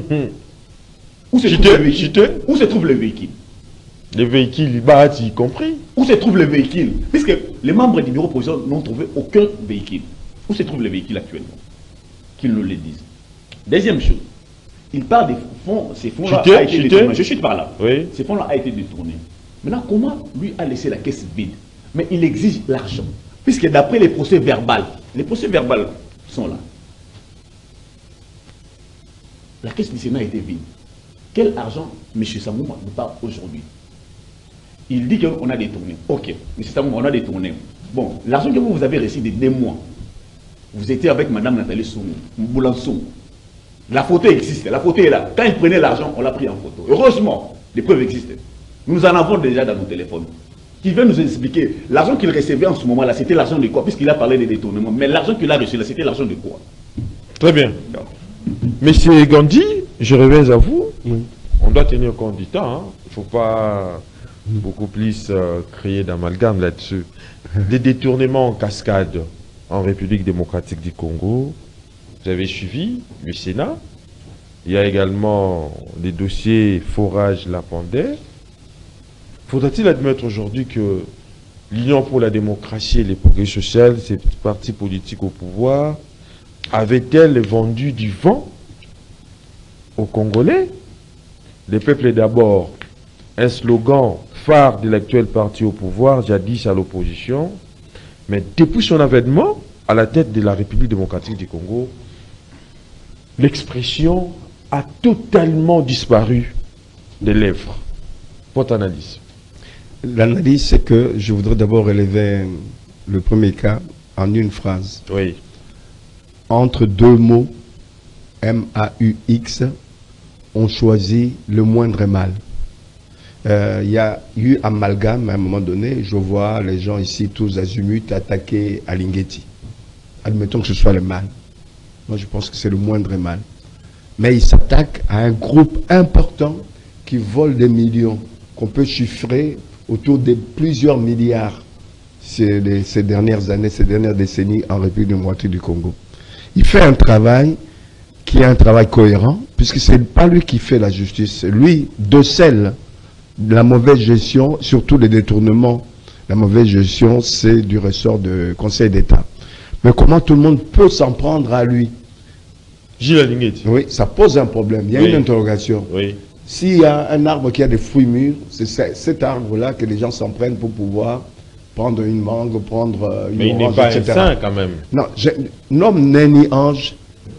Où se, trouve Chité, le véhicule chité. Où se trouve le véhicule? Les véhicules, bah, y compris. Où se trouve le véhicule? Puisque les membres du bureau provisoire n'ont trouvé aucun véhicule. Où se trouve le véhicule actuellement? Qu'ils nous le disent. Deuxième chose, il parle des fonds, ces fonds-là Chité, a été chité. détournés. Je chute par là. Oui. Ces fonds-là a été détournés. Maintenant, comment lui a laissé la caisse vide? Mais il exige l'argent. Puisque d'après les procès verbaux, les procès verbaux sont là. La caisse du Sénat a été vide. Quel argent M. Samouma nous parle aujourd'hui? Il dit qu'on a détourné. Ok, M. Samouma, on a détourné. Bon, l'argent que vous, vous avez reçu de deux mois, vous étiez avec Mme Nathalie Soumou, Mboulansoum. La photo existe, la photo est là. Quand il prenait l'argent, on l'a pris en photo. Heureusement, les preuves existent. Nous en avons déjà dans nos téléphones. Qui veut nous expliquer, l'argent qu'il recevait en ce moment-là, c'était l'argent de quoi? Puisqu'il a parlé des détournements. Mais l'argent qu'il a reçu là, c'était l'argent de quoi? Très bien. Monsieur Gandhi, je reviens à vous. Oui. On doit tenir compte du temps. hein. Il ne faut pas beaucoup plus euh, créer d'amalgame là-dessus. Des détournements en cascade en République démocratique du Congo. Vous avez suivi le Sénat. Il y a également des dossiers forage Lapandais. Faudra-t-il admettre aujourd'hui que l'Union pour la démocratie et les progrès sociaux, ces partis politiques au pouvoir, avait-elle vendu du vent aux Congolais? Les peuples d'abord, un slogan phare de l'actuel parti au pouvoir, jadis à l'opposition, mais depuis son avènement à la tête de la République démocratique du Congo, l'expression a totalement disparu des lèvres. Votre analyse? L'analyse, c'est que je voudrais d'abord relever le premier cas en une phrase. Oui. Entre deux mots, M A U X, on choisit le moindre mal. Euh, Il y a eu amalgame à un moment donné. Je vois les gens ici, tous azimuts, attaquer à Lingeti. Admettons que ce soit le mal. Moi, je pense que c'est le moindre mal. Mais il s'attaque à un groupe important qui vole des millions, qu'on peut chiffrer autour de plusieurs milliards ces, les- ces dernières années, ces dernières décennies en République démocratique du Congo. Il fait un travail qui est un travail cohérent, puisque ce n'est pas lui qui fait la justice. Lui décèle la mauvaise gestion, surtout les détournements. La mauvaise gestion, c'est du ressort du Conseil d'État. Mais comment tout le monde peut s'en prendre à lui? Gilles Alingeti. Oui, ça pose un problème. Il y a Oui. une interrogation. Oui. S'il y a un arbre qui a des fruits mûrs, c'est cet arbre-là que les gens s'en prennent pour pouvoir prendre une mangue, prendre une Mais il n'est orange, pas et cetera. un saint quand même. Non, l'homme n'est ni ange,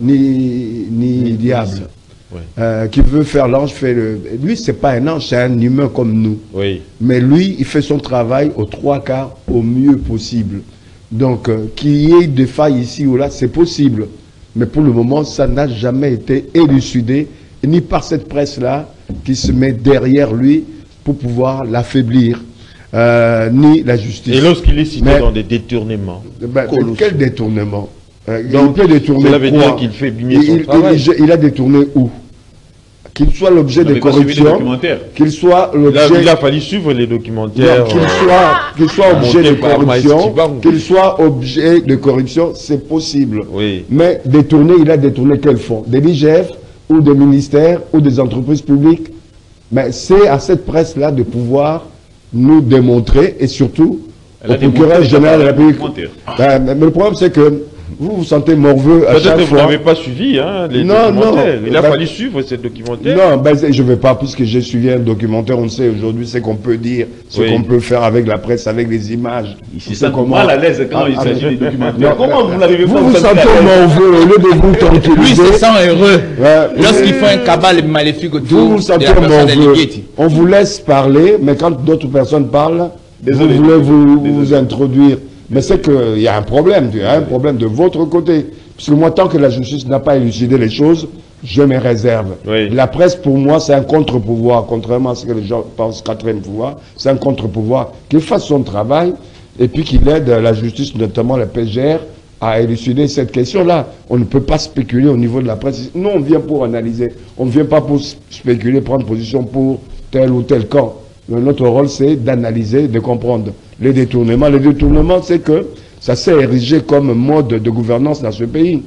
ni, ni, ni diable. Oui. Euh, qui veut faire l'ange, fait le... Lui, c'est pas un ange, c'est un humain comme nous. Oui. Mais lui, il fait son travail aux trois quarts au mieux possible. Donc, euh, qu'il y ait des failles ici ou là, c'est possible. Mais pour le moment, ça n'a jamais été élucidé, ni par cette presse-là, qui se met derrière lui pour pouvoir l'affaiblir. Euh, ni la justice. Et lorsqu'il est cité Mais, dans des détournements, ben, quel détournement? euh, Donc, il peut détourner cela veut quoi? dire qu'il fait bien son il, travail. Il, il, il a détourné où? Qu'il soit l'objet de corruption, qu'il soit l'objet... Il a fallu suivre les documentaires. Qu'il soit, qu'il soit objet de par corruption, Maïs qu'il soit objet de corruption, c'est possible. Oui. Mais détourner, il a détourné quel fonds? Des I G F ou des ministères ou des entreprises publiques? Mais c'est à cette presse-là de pouvoir nous démontrer et surtout au procureur général de la République. Ben, mais le problème, c'est que vous vous sentez morveux à chaque fois. Peut-être que vous n'avez pas suivi hein, les non, documentaires. Non, il a ben, fallu suivre ces documentaires. Non, ben, je ne vais pas, puisque j'ai suivi un documentaire, on sait aujourd'hui ce qu'on peut dire, ce oui. qu'on peut faire avec la presse, avec les images. Il se sent mal à l'aise quand ah, il s'agit ah, des documentaires. Non, comment vous l'avez Vous vous sentez morveux au lieu de vous tranquilliser. Lui se sent heureux. Ouais, Lorsqu'il fait un cabal maléfique autour vous vous sentez morveux. On vous laisse parler, mais quand d'autres personnes parlent, Désolé. vous voulez vous, vous introduire. Mais c'est qu'il y a un problème, il y a un problème de votre côté. Parce que moi, tant que la justice n'a pas élucidé les choses, je me réserve. Oui. La presse, pour moi, c'est un contre-pouvoir. Contrairement à ce que les gens pensent, quatrième pouvoir, c'est un contre-pouvoir. Qu'il fasse son travail et puis qu'il aide la justice, notamment la P G R, à élucider cette question-là. On ne peut pas spéculer au niveau de la presse. Nous, on vient pour analyser. On ne vient pas pour spéculer, prendre position pour tel ou tel camp. Notre rôle, c'est d'analyser, de comprendre les détournements. Les détournements, c'est que ça s'est érigé comme mode de gouvernance dans ce pays.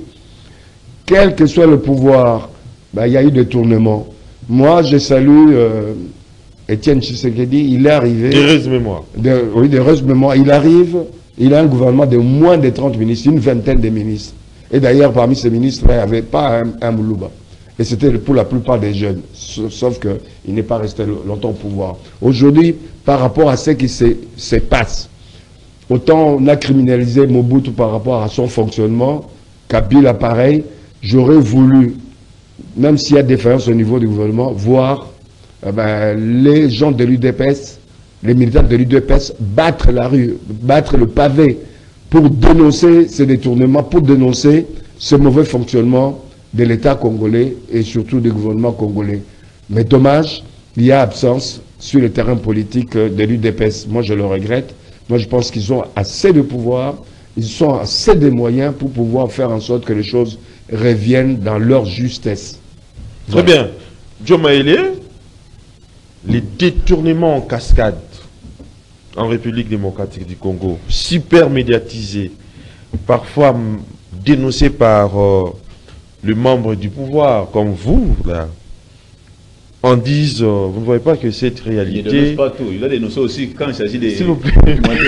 Quel que soit le pouvoir, ben, il y a eu des détournements. Moi, je salue euh, Étienne Tshisekedi, il est arrivé... D'heureuse mémoire. De, oui, d'heureuse mémoire. Il arrive, il a un gouvernement de moins de trente ministres, une vingtaine de ministres. Et d'ailleurs, parmi ces ministres, il n'y avait pas un, un Moulouba. Et c'était pour la plupart des jeunes, sauf qu'il n'est pas resté longtemps au pouvoir. Aujourd'hui, par rapport à ce qui se, se passe, autant on a criminalisé Mobutu par rapport à son fonctionnement, Kabila pareil, j'aurais voulu, même s'il y a défaillance au niveau du gouvernement, voir eh ben, les gens de l'U D P S, les militants de l'U D P S battre la rue, battre le pavé pour dénoncer ces détournements, pour dénoncer ce mauvais fonctionnement de l'État congolais et surtout du gouvernement congolais. Mais dommage, il y a absence sur le terrain politique de l'U D P S. Moi, je le regrette. Moi, je pense qu'ils ont assez de pouvoir, ils ont assez de moyens pour pouvoir faire en sorte que les choses reviennent dans leur justesse. Très bien. John Maélé, les détournements en cascade en République démocratique du Congo, super médiatisés, parfois dénoncés par... Euh, les membres du pouvoir, comme vous, là, en disent, euh, vous ne voyez pas que cette réalité... Il ne dénonce pas tout. Il a dénoncé aussi quand il s'agit des... S'il vous plaît.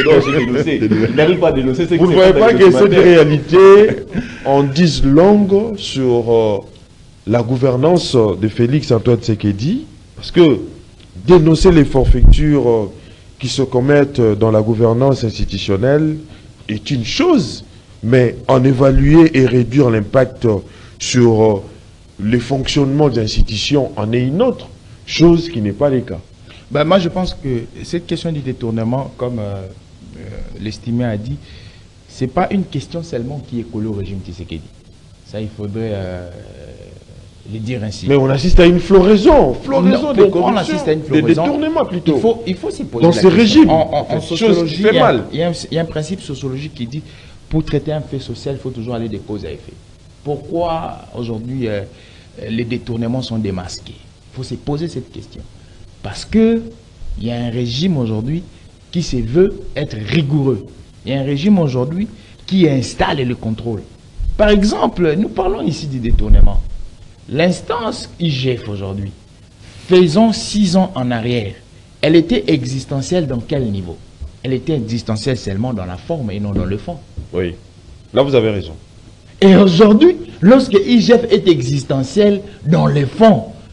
Il n'arrive pas à dénoncer ce Vous ne voyez pas que cette réalité en dise longue sur euh, la gouvernance de Félix Antoine Tshisekedi, parce que dénoncer les forfaitures euh, qui se commettent dans la gouvernance institutionnelle est une chose, mais en évaluer et réduire l'impact sur euh, le fonctionnement des institutions en est une autre, chose qui n'est pas le cas. Ben, moi, je pense que cette question du détournement, comme euh, euh, l'estimé a dit, ce n'est pas une question seulement qui est collée au régime Tshisekedi. Ça, il faudrait euh, le dire ainsi. Mais on assiste à une floraison, floraison non, de corruption, on assiste à une floraison, des détournements plutôt. Il faut, il faut s'y poser dans la ces régimes. En, en, en sociologie, il y, mal. il, y a un, il y a un principe sociologique qui dit pour traiter un fait social, il faut toujours aller de cause à effet. Pourquoi aujourd'hui euh, les détournements sont démasqués? Il faut se poser cette question. Parce qu'il y a un régime aujourd'hui qui se veut être rigoureux. Il y a un régime aujourd'hui qui installe le contrôle. Par exemple, nous parlons ici du détournement. L'instance I G F aujourd'hui, faisons six ans en arrière, elle était existentielle dans quel niveau? Elle était existentielle seulement dans la forme et non dans le fond. Oui, là vous avez raison. Et aujourd'hui, lorsque I G F est existentielle dans le fond,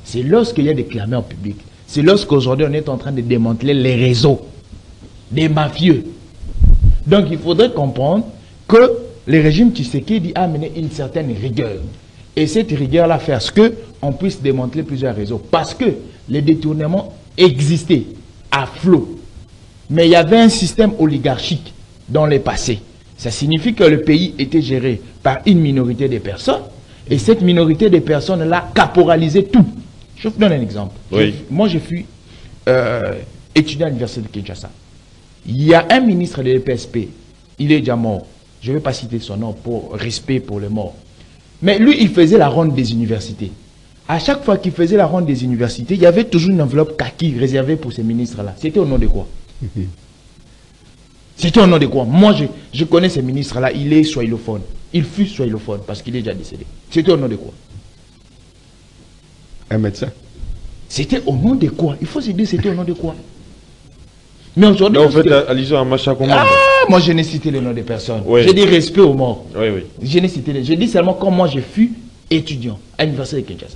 c'est lorsqu'il y a des clameurs publiques. C'est lorsqu'aujourd'hui on est en train de démanteler les réseaux des mafieux. Donc il faudrait comprendre que le régime Tshisekedi a amené une certaine rigueur. Et cette rigueur-là fait à ce qu'on puisse démanteler plusieurs réseaux. Parce que les détournements existaient à flot. Mais il y avait un système oligarchique dans le passé. Ça signifie que le pays était géré par une minorité de personnes. Et cette minorité de personnes-là caporalisait tout. Je vous donne un exemple. Oui. Je, moi, je suis euh, étudiant à l'université de Kinshasa. Il y a un ministre de l'E P S P. Il est déjà mort. Je ne vais pas citer son nom pour respect pour les morts. Mais lui, il faisait la ronde des universités. À chaque fois qu'il faisait la ronde des universités, il y avait toujours une enveloppe kaki réservée pour ces ministres-là. C'était au nom de quoi? C'était au nom de quoi? Moi, je, je connais ces ministres-là. Il est swahilophone. Il fut swahilophone parce qu'il est déjà décédé. C'était au nom de quoi? Un médecin. C'était au nom de quoi? Il faut se dire c'était au nom de quoi? Mais aujourd'hui... Là, on fait allusion à Macha Komanda. Ah, moi, je n'ai cité le nom des personnes. Oui. J'ai dit respect aux morts. Oui, oui. Je n'ai cité les... Je dis seulement quand moi, je fus étudiant à l'université de Kinshasa.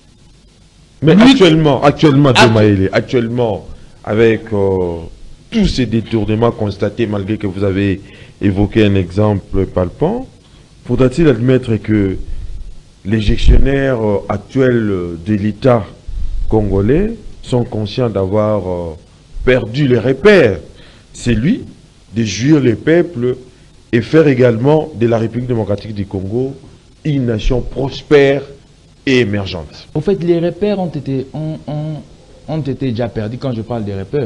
Mais Lui- actuellement, actuellement, Ah. Demaïlé, actuellement, avec euh, tous ces détournements constatés, malgré que vous avez évoqué un exemple palpant, faudra-t-il admettre que les gestionnaires euh, actuels euh, de l'État congolais sont conscients d'avoir euh, perdu les repères? C'est lui de jouir les peuples et faire également de la République démocratique du Congo une nation prospère et émergente. Au fait, les repères ont été, ont, ont, ont été déjà perdus quand je parle des repères.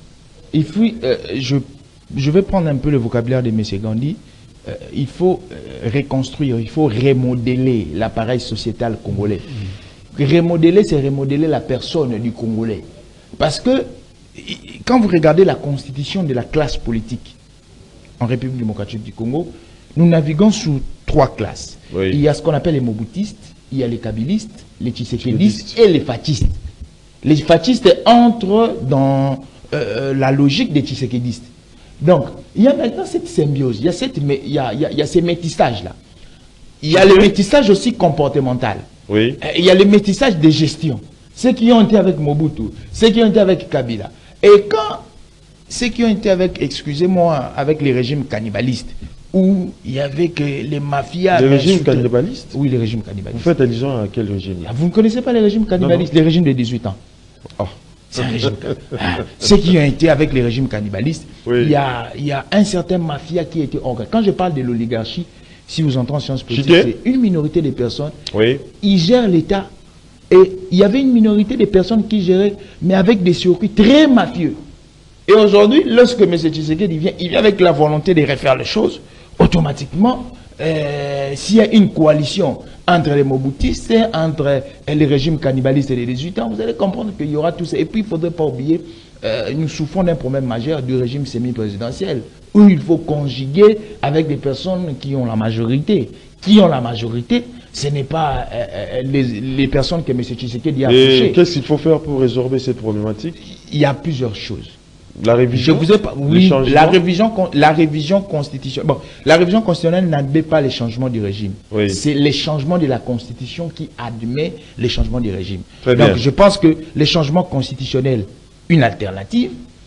Il faut, euh, je, je vais prendre un peu le vocabulaire de M. Gandhi. Euh, il faut euh, reconstruire, il faut remodeler l'appareil sociétal congolais. Remodeler, c'est remodeler la personne du Congolais. Parce que i- quand vous regardez la constitution de la classe politique en République démocratique du Congo, nous naviguons sous trois classes. Oui. Il y a ce qu'on appelle les mobutistes, il y a les kabylistes, les tshisekidistes Tshisekidistes. et les fascistes. Les fascistes entrent dans euh, la logique des tshisekidistes. Donc, il y a maintenant cette symbiose, il y a, cette, mé- il y a, il y a, il y a ces métissages-là. Il y a le métissage aussi comportemental. Oui. Euh, Il y a le métissage de gestion. Ceux qui ont été avec Mobutu, ceux qui ont été avec Kabila. Et quand ceux qui ont été avec, excusez-moi, avec les régimes cannibalistes, où il y avait que les mafias... Les régimes insultaient- cannibalistes? Oui, les régimes Vous cannibalistes. faites allusion à quel régime là? Ah, vous ne connaissez pas les régimes cannibalistes, les régimes de dix-huit ans. Ah. C'est un régime. Ah, ceux qui ont été avec les régimes cannibalistes, Oui. il, y a, il y a un certain mafia qui a été organisé. Quand je parle de l'oligarchie, si vous entrez en sciences politiques, J'étais- c'est une minorité de personnes. Oui. Ils gèrent l'État. Et il y avait une minorité de personnes qui géraient, mais avec des circuits très mafieux. Et aujourd'hui, lorsque M. Tshisekedi vient, il vient avec la volonté de refaire les choses, automatiquement, euh, s'il y a une coalition entre les mobutistes, entre euh, les régimes cannibalistes et les dix-huit ans, vous allez comprendre qu'il y aura tout ça. Et puis, il ne faudrait pas oublier, euh, nous souffrons d'un problème majeur du régime semi-présidentiel, où il faut conjuguer avec des personnes qui ont la majorité. Qui ont la majorité, ce n'est pas euh, euh, les, les personnes que M. Tshisekedi a Et affichées. qu'est-ce qu'il faut faire pour résorber cette problématique? Il y a plusieurs choses. La Je révision? vous ai pas. Les Oui, changements? la révision, con- la révision constitutionnelle. Bon, la révision constitutionnelle n'admet pas les changements du régime. Oui. C'est les changements de la Constitution qui admet les changements du régime. Très Donc, bien. je pense que les changements constitutionnels, une alternative.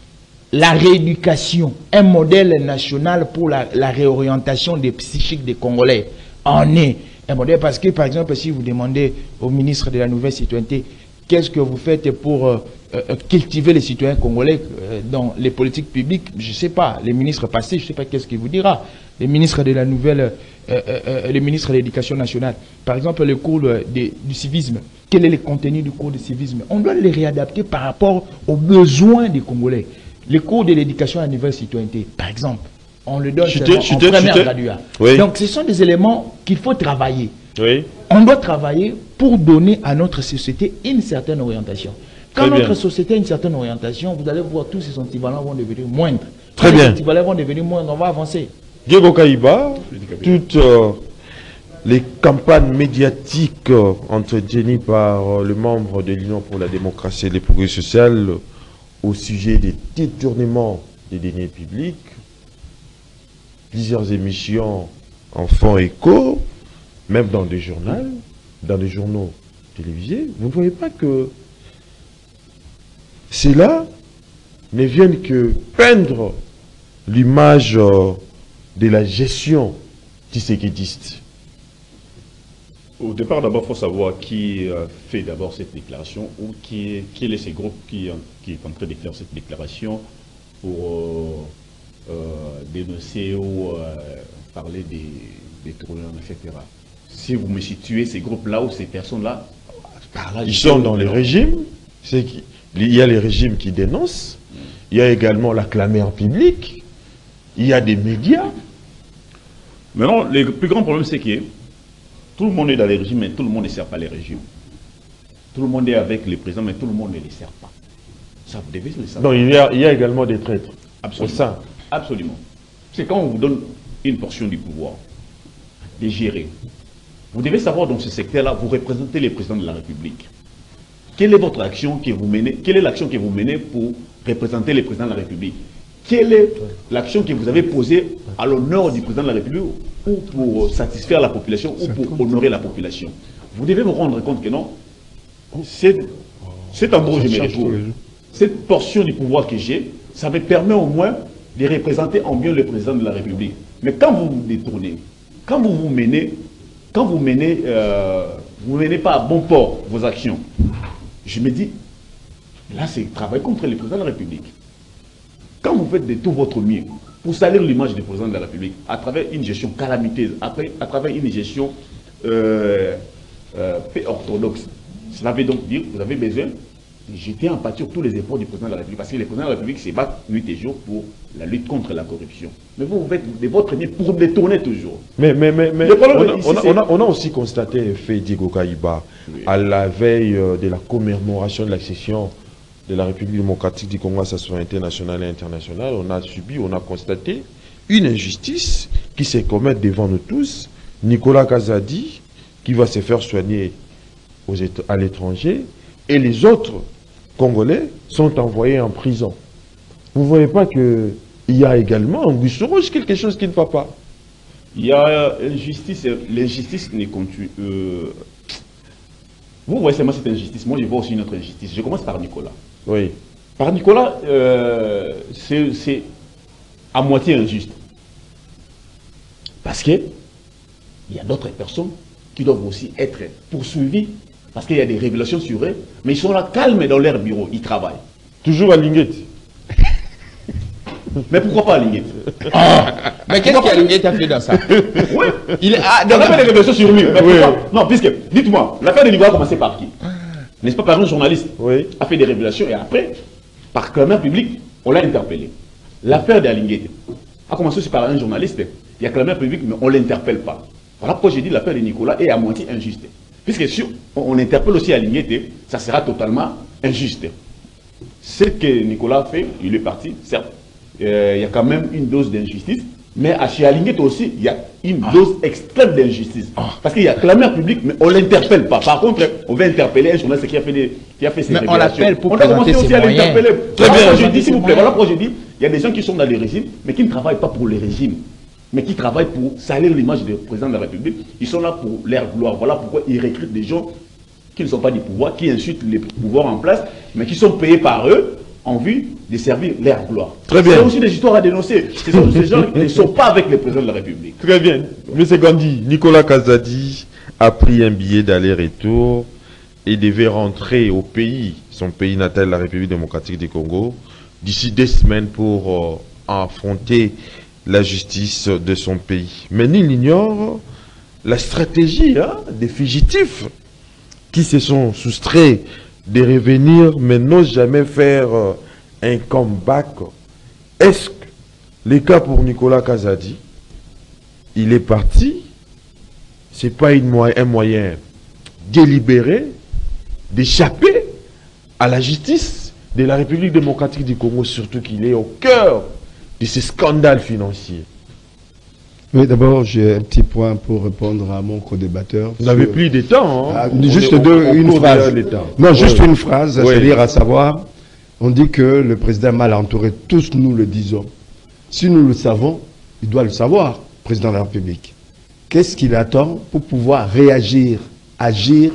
La rééducation, un modèle national pour la, la réorientation des psychiques des Congolais, en est un modèle. Parce que, par exemple, si vous demandez au ministre de la Nouvelle Citoyenneté, qu'est-ce que vous faites pour euh, euh, cultiver les citoyens congolais euh, dans les politiques publiques, je ne sais pas. Les ministres passés, je ne sais pas qu'est-ce qu'il vous dira. Les ministres de la Nouvelle, euh, euh, euh, les ministres de l'Éducation nationale, par exemple, le cours de- de- du civisme. Quel est le contenu du cours de civisme? On doit les réadapter par rapport aux besoins des Congolais. Les cours de l'éducation à la nouvelle citoyenneté, par exemple, on le donne Chuté, seulement chuté, en première chuté. graduat. Oui. Donc, ce sont des éléments qu'il faut travailler. Oui. On doit travailler pour donner à notre société une certaine orientation. Quand Très bien. notre société a une certaine orientation, vous allez voir tous ces antivalents vont devenir moindres. Très Quand bien. les antivalents vont devenir moindres, on va avancer. Diego Kaïba, toutes euh, les campagnes médiatiques euh, entretenues par euh, le membre de l'Union pour la démocratie et le progrès social euh, au sujet des détournements des deniers publics, plusieurs émissions en font écho, même dans des journaux, dans des journaux télévisés, vous ne voyez pas que cela ne vienne que peindre l'image euh, de la gestion tshisekidiste. Au départ, d'abord, il faut savoir qui euh, fait d'abord cette déclaration ou qui est, quel est ce groupe qui, qui est en train de faire cette déclaration pour euh, euh, dénoncer ou euh, parler des, des tourneurs, et cetera. Si vous me situez ces groupes-là ou ces personnes-là, ils sont dans les régimes. C'est qui, il y a les régimes qui dénoncent, il y a également la clameur publique, il y a des médias. Maintenant, le plus grand problème, c'est que tout le monde est dans les régimes, mais tout le monde ne sert pas les régimes. Tout le monde est avec les présidents, mais tout le monde ne les sert pas. Ça, vous devez le savoir. Non, il y a, il y a également des traîtres. Absolument. Au sein. Absolument. C'est quand on vous donne une portion du pouvoir, de gérer. Vous devez savoir dans ce secteur-là, vous représentez les présidents de la République. Quelle est votre action que vous menez? Quelle est l'action que vous menez pour représenter les présidents de la République? Quelle est l'action que vous avez posée à l'honneur du président de la République ou pour satisfaire la population ou pour honorer la population? Vous devez vous rendre compte que non, c'est cet endroit où je me retrouve, cette portion du pouvoir que j'ai, ça me permet au moins de représenter en bien le président de la République. Mais quand vous vous détournez, quand vous vous menez, quand vous menez, euh, vous menez pas à bon port vos actions, je me dis, là c'est travail contre le président de la République. Quand vous faites de tout votre mieux pour salir l'image du président de la République à travers une gestion calamiteuse, après, à travers une gestion euh, euh, orthodoxe, cela veut donc dire que vous avez besoin de jeter en pâture tous les efforts du président de la République, parce que le président de la République se bat nuit et jour pour la lutte contre la corruption. Mais vous, vous faites de votre mieux pour détourner toujours. Mais, mais, mais, mais Le problème on, a, ici, on, a, c'est- on, a, on a aussi constaté l'effet d'Igo Kaïba Oui. à la veille euh, de la commémoration de l'accession de la République démocratique du Congo à sa souveraineté nationale et internationale. On a subi, on a constaté une injustice qui se commet devant nous tous. Nicolas Kazadi, qui va se faire soigner aux éta- à l'étranger, et les autres Congolais sont envoyés en prison. Vous ne voyez pas qu'il y a également en Guisso Rouge quelque chose qui ne va pas. Il y a l'injustice, l'injustice n'est continue. Euh... Vous voyez seulement cette injustice, moi je vois aussi une autre injustice. Je commence par Nicolas. Oui. Par Nicolas, euh, c'est c'est à moitié injuste. Parce que il y a d'autres personnes qui doivent aussi être poursuivies parce qu'il y a des révélations sur eux, mais ils sont là calmes dans leur bureau, ils travaillent. Toujours à Linguet. Mais pourquoi pas à Linguet? Mais qu'est-ce qu'Alinguet a fait dans ça? Oui, Il est, ah, on donc, a fait des révélations sur lui. Mais Oui. pourquoi? Non, puisque, dites-moi, l'affaire de Nicolas a commencé par qui? N'est-ce pas, par un journaliste? Oui. A fait des révélations et après, par clameur public, on l'a interpellé. L'affaire d'Alinguet a commencé aussi par un journaliste. Il y a clameur public, mais on ne l'interpelle pas. Voilà pourquoi j'ai dit l'affaire de Nicolas est à moitié injuste. Puisque si on, on interpelle aussi Alinguet, ça sera totalement injuste. Ce que Nicolas a fait, il est parti, certes, euh, il y a quand même une dose d'injustice, mais à chez Alinguet aussi, il y a une dose extrême d'injustice. Parce qu'il y a clameur publique, mais on ne l'interpelle pas. Par contre, on va interpeller un journaliste qui a fait, des, qui a fait ses Mais on révélations. l'appelle pour On doit commencer présenter aussi à ses moyens. l'interpeller. Très Voilà bien. pourquoi je dis, s'il vous plaît, Moyens. voilà pourquoi je dis, il y a des gens qui sont dans les régimes, mais qui ne travaillent pas pour les régimes, mais qui travaillent pour salir l'image du président de la République. Ils sont là pour leur gloire. Voilà pourquoi ils recrutent des gens qui ne sont pas du pouvoir, qui insultent les pouvoirs en place, mais qui sont payés par eux en vue de servir leur gloire. Très bien. C'est aussi des histoires à dénoncer. Ces gens, ces gens ne sont pas avec le président de la République. Très bien. Monsieur Gandhi, Nicolas Kazadi a pris un billet d'aller-retour et devait rentrer au pays, son pays natal, la République démocratique du Congo, d'ici deux semaines pour euh, affronter la justice de son pays. Mais nul n'ignore la stratégie hein, des fugitifs qui se sont soustraits de revenir mais n'osent jamais faire euh, un comeback. Est-ce que le cas pour Nicolas Kazadi, il est parti, c'est pas une moyen, un moyen délibéré d'échapper à la justice de la République démocratique du Congo, surtout qu'il est au cœur de ces scandales financiers. Oui, d'abord, j'ai un petit point pour répondre à mon co-débatteur. Vous n'avez sur- plus de temps. Hein? Ah, On juste est- on- deux, on une court phrase. derrière les temps. Non, juste Ouais. une phrase, Ouais. c'est-à-dire à savoir, on dit que le président est mal entouré, tous nous le disons. Si nous le savons, il doit le savoir, président de la République. Qu'est-ce qu'il attend pour pouvoir réagir, agir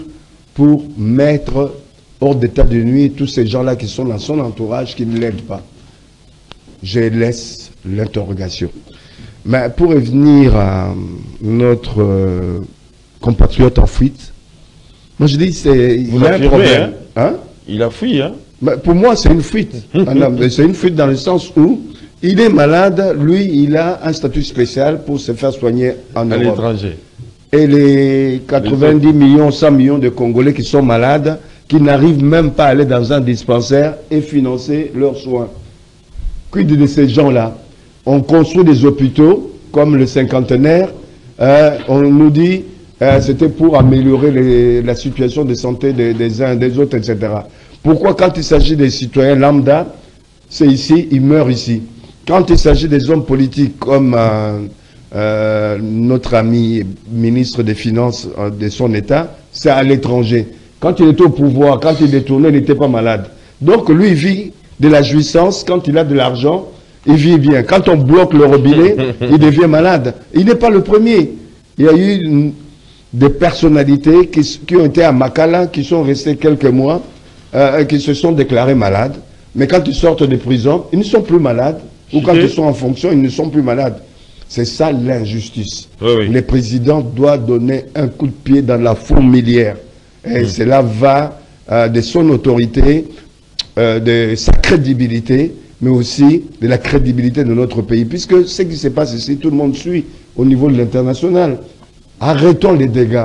pour mettre hors d'état de nuit tous ces gens-là qui sont dans son entourage, qui ne l'aident pas? Je laisse l'interrogation. Mais pour revenir à notre euh, compatriote en fuite, moi je dis c'est il y a un problème. Hein? Hein? Il a fui, hein? Mais pour moi, c'est une fuite. C'est une fuite dans le sens où il est malade, lui, il a un statut spécial pour se faire soigner en à Europe. l'étranger. Et les quatre-vingt-dix millions, cent millions de Congolais qui sont malades, qui n'arrivent même pas à aller dans un dispensaire et financer leurs soins. Quid de ces gens-là? On construit des hôpitaux comme le cinquantenaire. Euh, on nous dit euh, c'était pour améliorer les, la situation de santé des, des uns des autres, et cetera. Pourquoi quand il s'agit des citoyens lambda, c'est ici, ils meurent ici? Quand il s'agit des hommes politiques comme euh, euh, notre ami ministre des Finances euh, de son État, c'est à l'étranger. Quand il était au pouvoir, quand il détournait, il n'était pas malade. Donc lui, il vit de la jouissance. Quand il a de l'argent, il vit bien. Quand on bloque le robinet, il devient malade. Il n'est pas le premier. Il y a eu une, des personnalités qui, qui ont été à Makala, qui sont restés quelques mois, euh, qui se sont déclarés malades. Mais quand ils sortent de prison, ils ne sont plus malades. Ou quand ils sont en fonction, ils ne sont plus malades. C'est ça l'injustice. Oui, oui. Le président doit donner un coup de pied dans la fourmilière. Et mmh. cela va euh, de son autorité, euh, de sa crédibilité, mais aussi de la crédibilité de notre pays. Puisque ce qui se passe ici, tout le monde suit au niveau de l'international. Arrêtons les dégâts.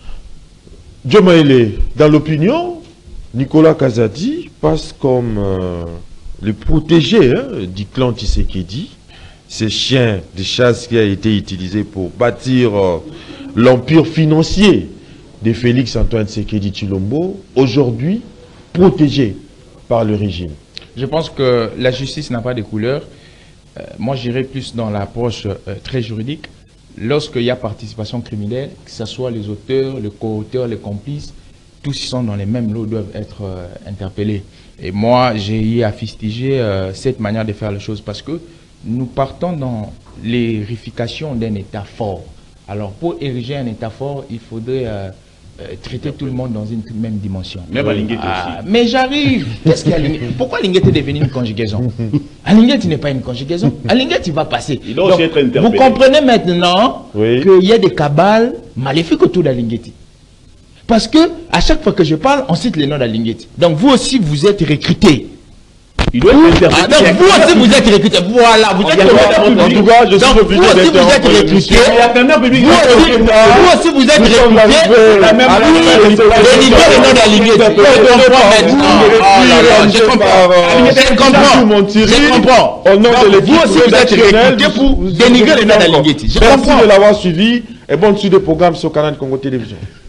Diomaye, dans l'opinion, Nicolas Kazadi passe comme euh, le protégé hein, du clan Tshisekedi. Ce chien de chasse qui a été utilisé pour bâtir euh, l'empire financier de Félix Antoine Tshisekedi Tshilombo, aujourd'hui protégé par le régime. Je pense que la justice n'a pas de couleur. Euh, moi, j'irais plus dans l'approche euh, très juridique. Lorsqu'il y a participation criminelle, que ce soit les auteurs, les co-auteurs, les complices, tous ils sont dans les mêmes lots, doivent être euh, interpellés. Et moi, j'ai eu à fustiger euh, cette manière de faire les choses parce que nous partons dans l'érification d'un État fort. Alors, pour ériger un État fort, il faudrait euh, euh, traiter tout le monde dans une même dimension. Même à Linguette ah, aussi. Mais j'arrive. Qu'est-ce qu'il y a Linguette? Pourquoi Linguette est devenue une conjugaison? À Linguette, il n'est pas une conjugaison. À Linguette, il va passer. Il doit aussi être interpellé. Vous comprenez maintenant Oui. qu'il y a des cabales maléfiques autour d'Alinguette. Parce que à chaque fois que je parle, on cite le nom d'Alinguette. Donc vous aussi, vous êtes recrutés. Il doit être Ah, interpellé. donc vous aussi, vous êtes recrutés. Voilà, vous êtes recrutés. En tout cas, je suis Donc, obligé vous aussi, vous êtes d'interrompre le recrutés. monsieur. Il y a un homme public. Vous aussi, vous aussi, vous êtes recrutés. La même Dénigrez le nom d'Alinguette. Je comprends maintenant. Oh là là, je comprends. Je comprends. Je comprends. Au nom de Donc, vous aussi, vous êtes recrutés pour dénigrer le nom d'Alinguette. Je Merci comprends. de l'avoir suivi et bonne suite des programmes sur Canal Congo Télévision.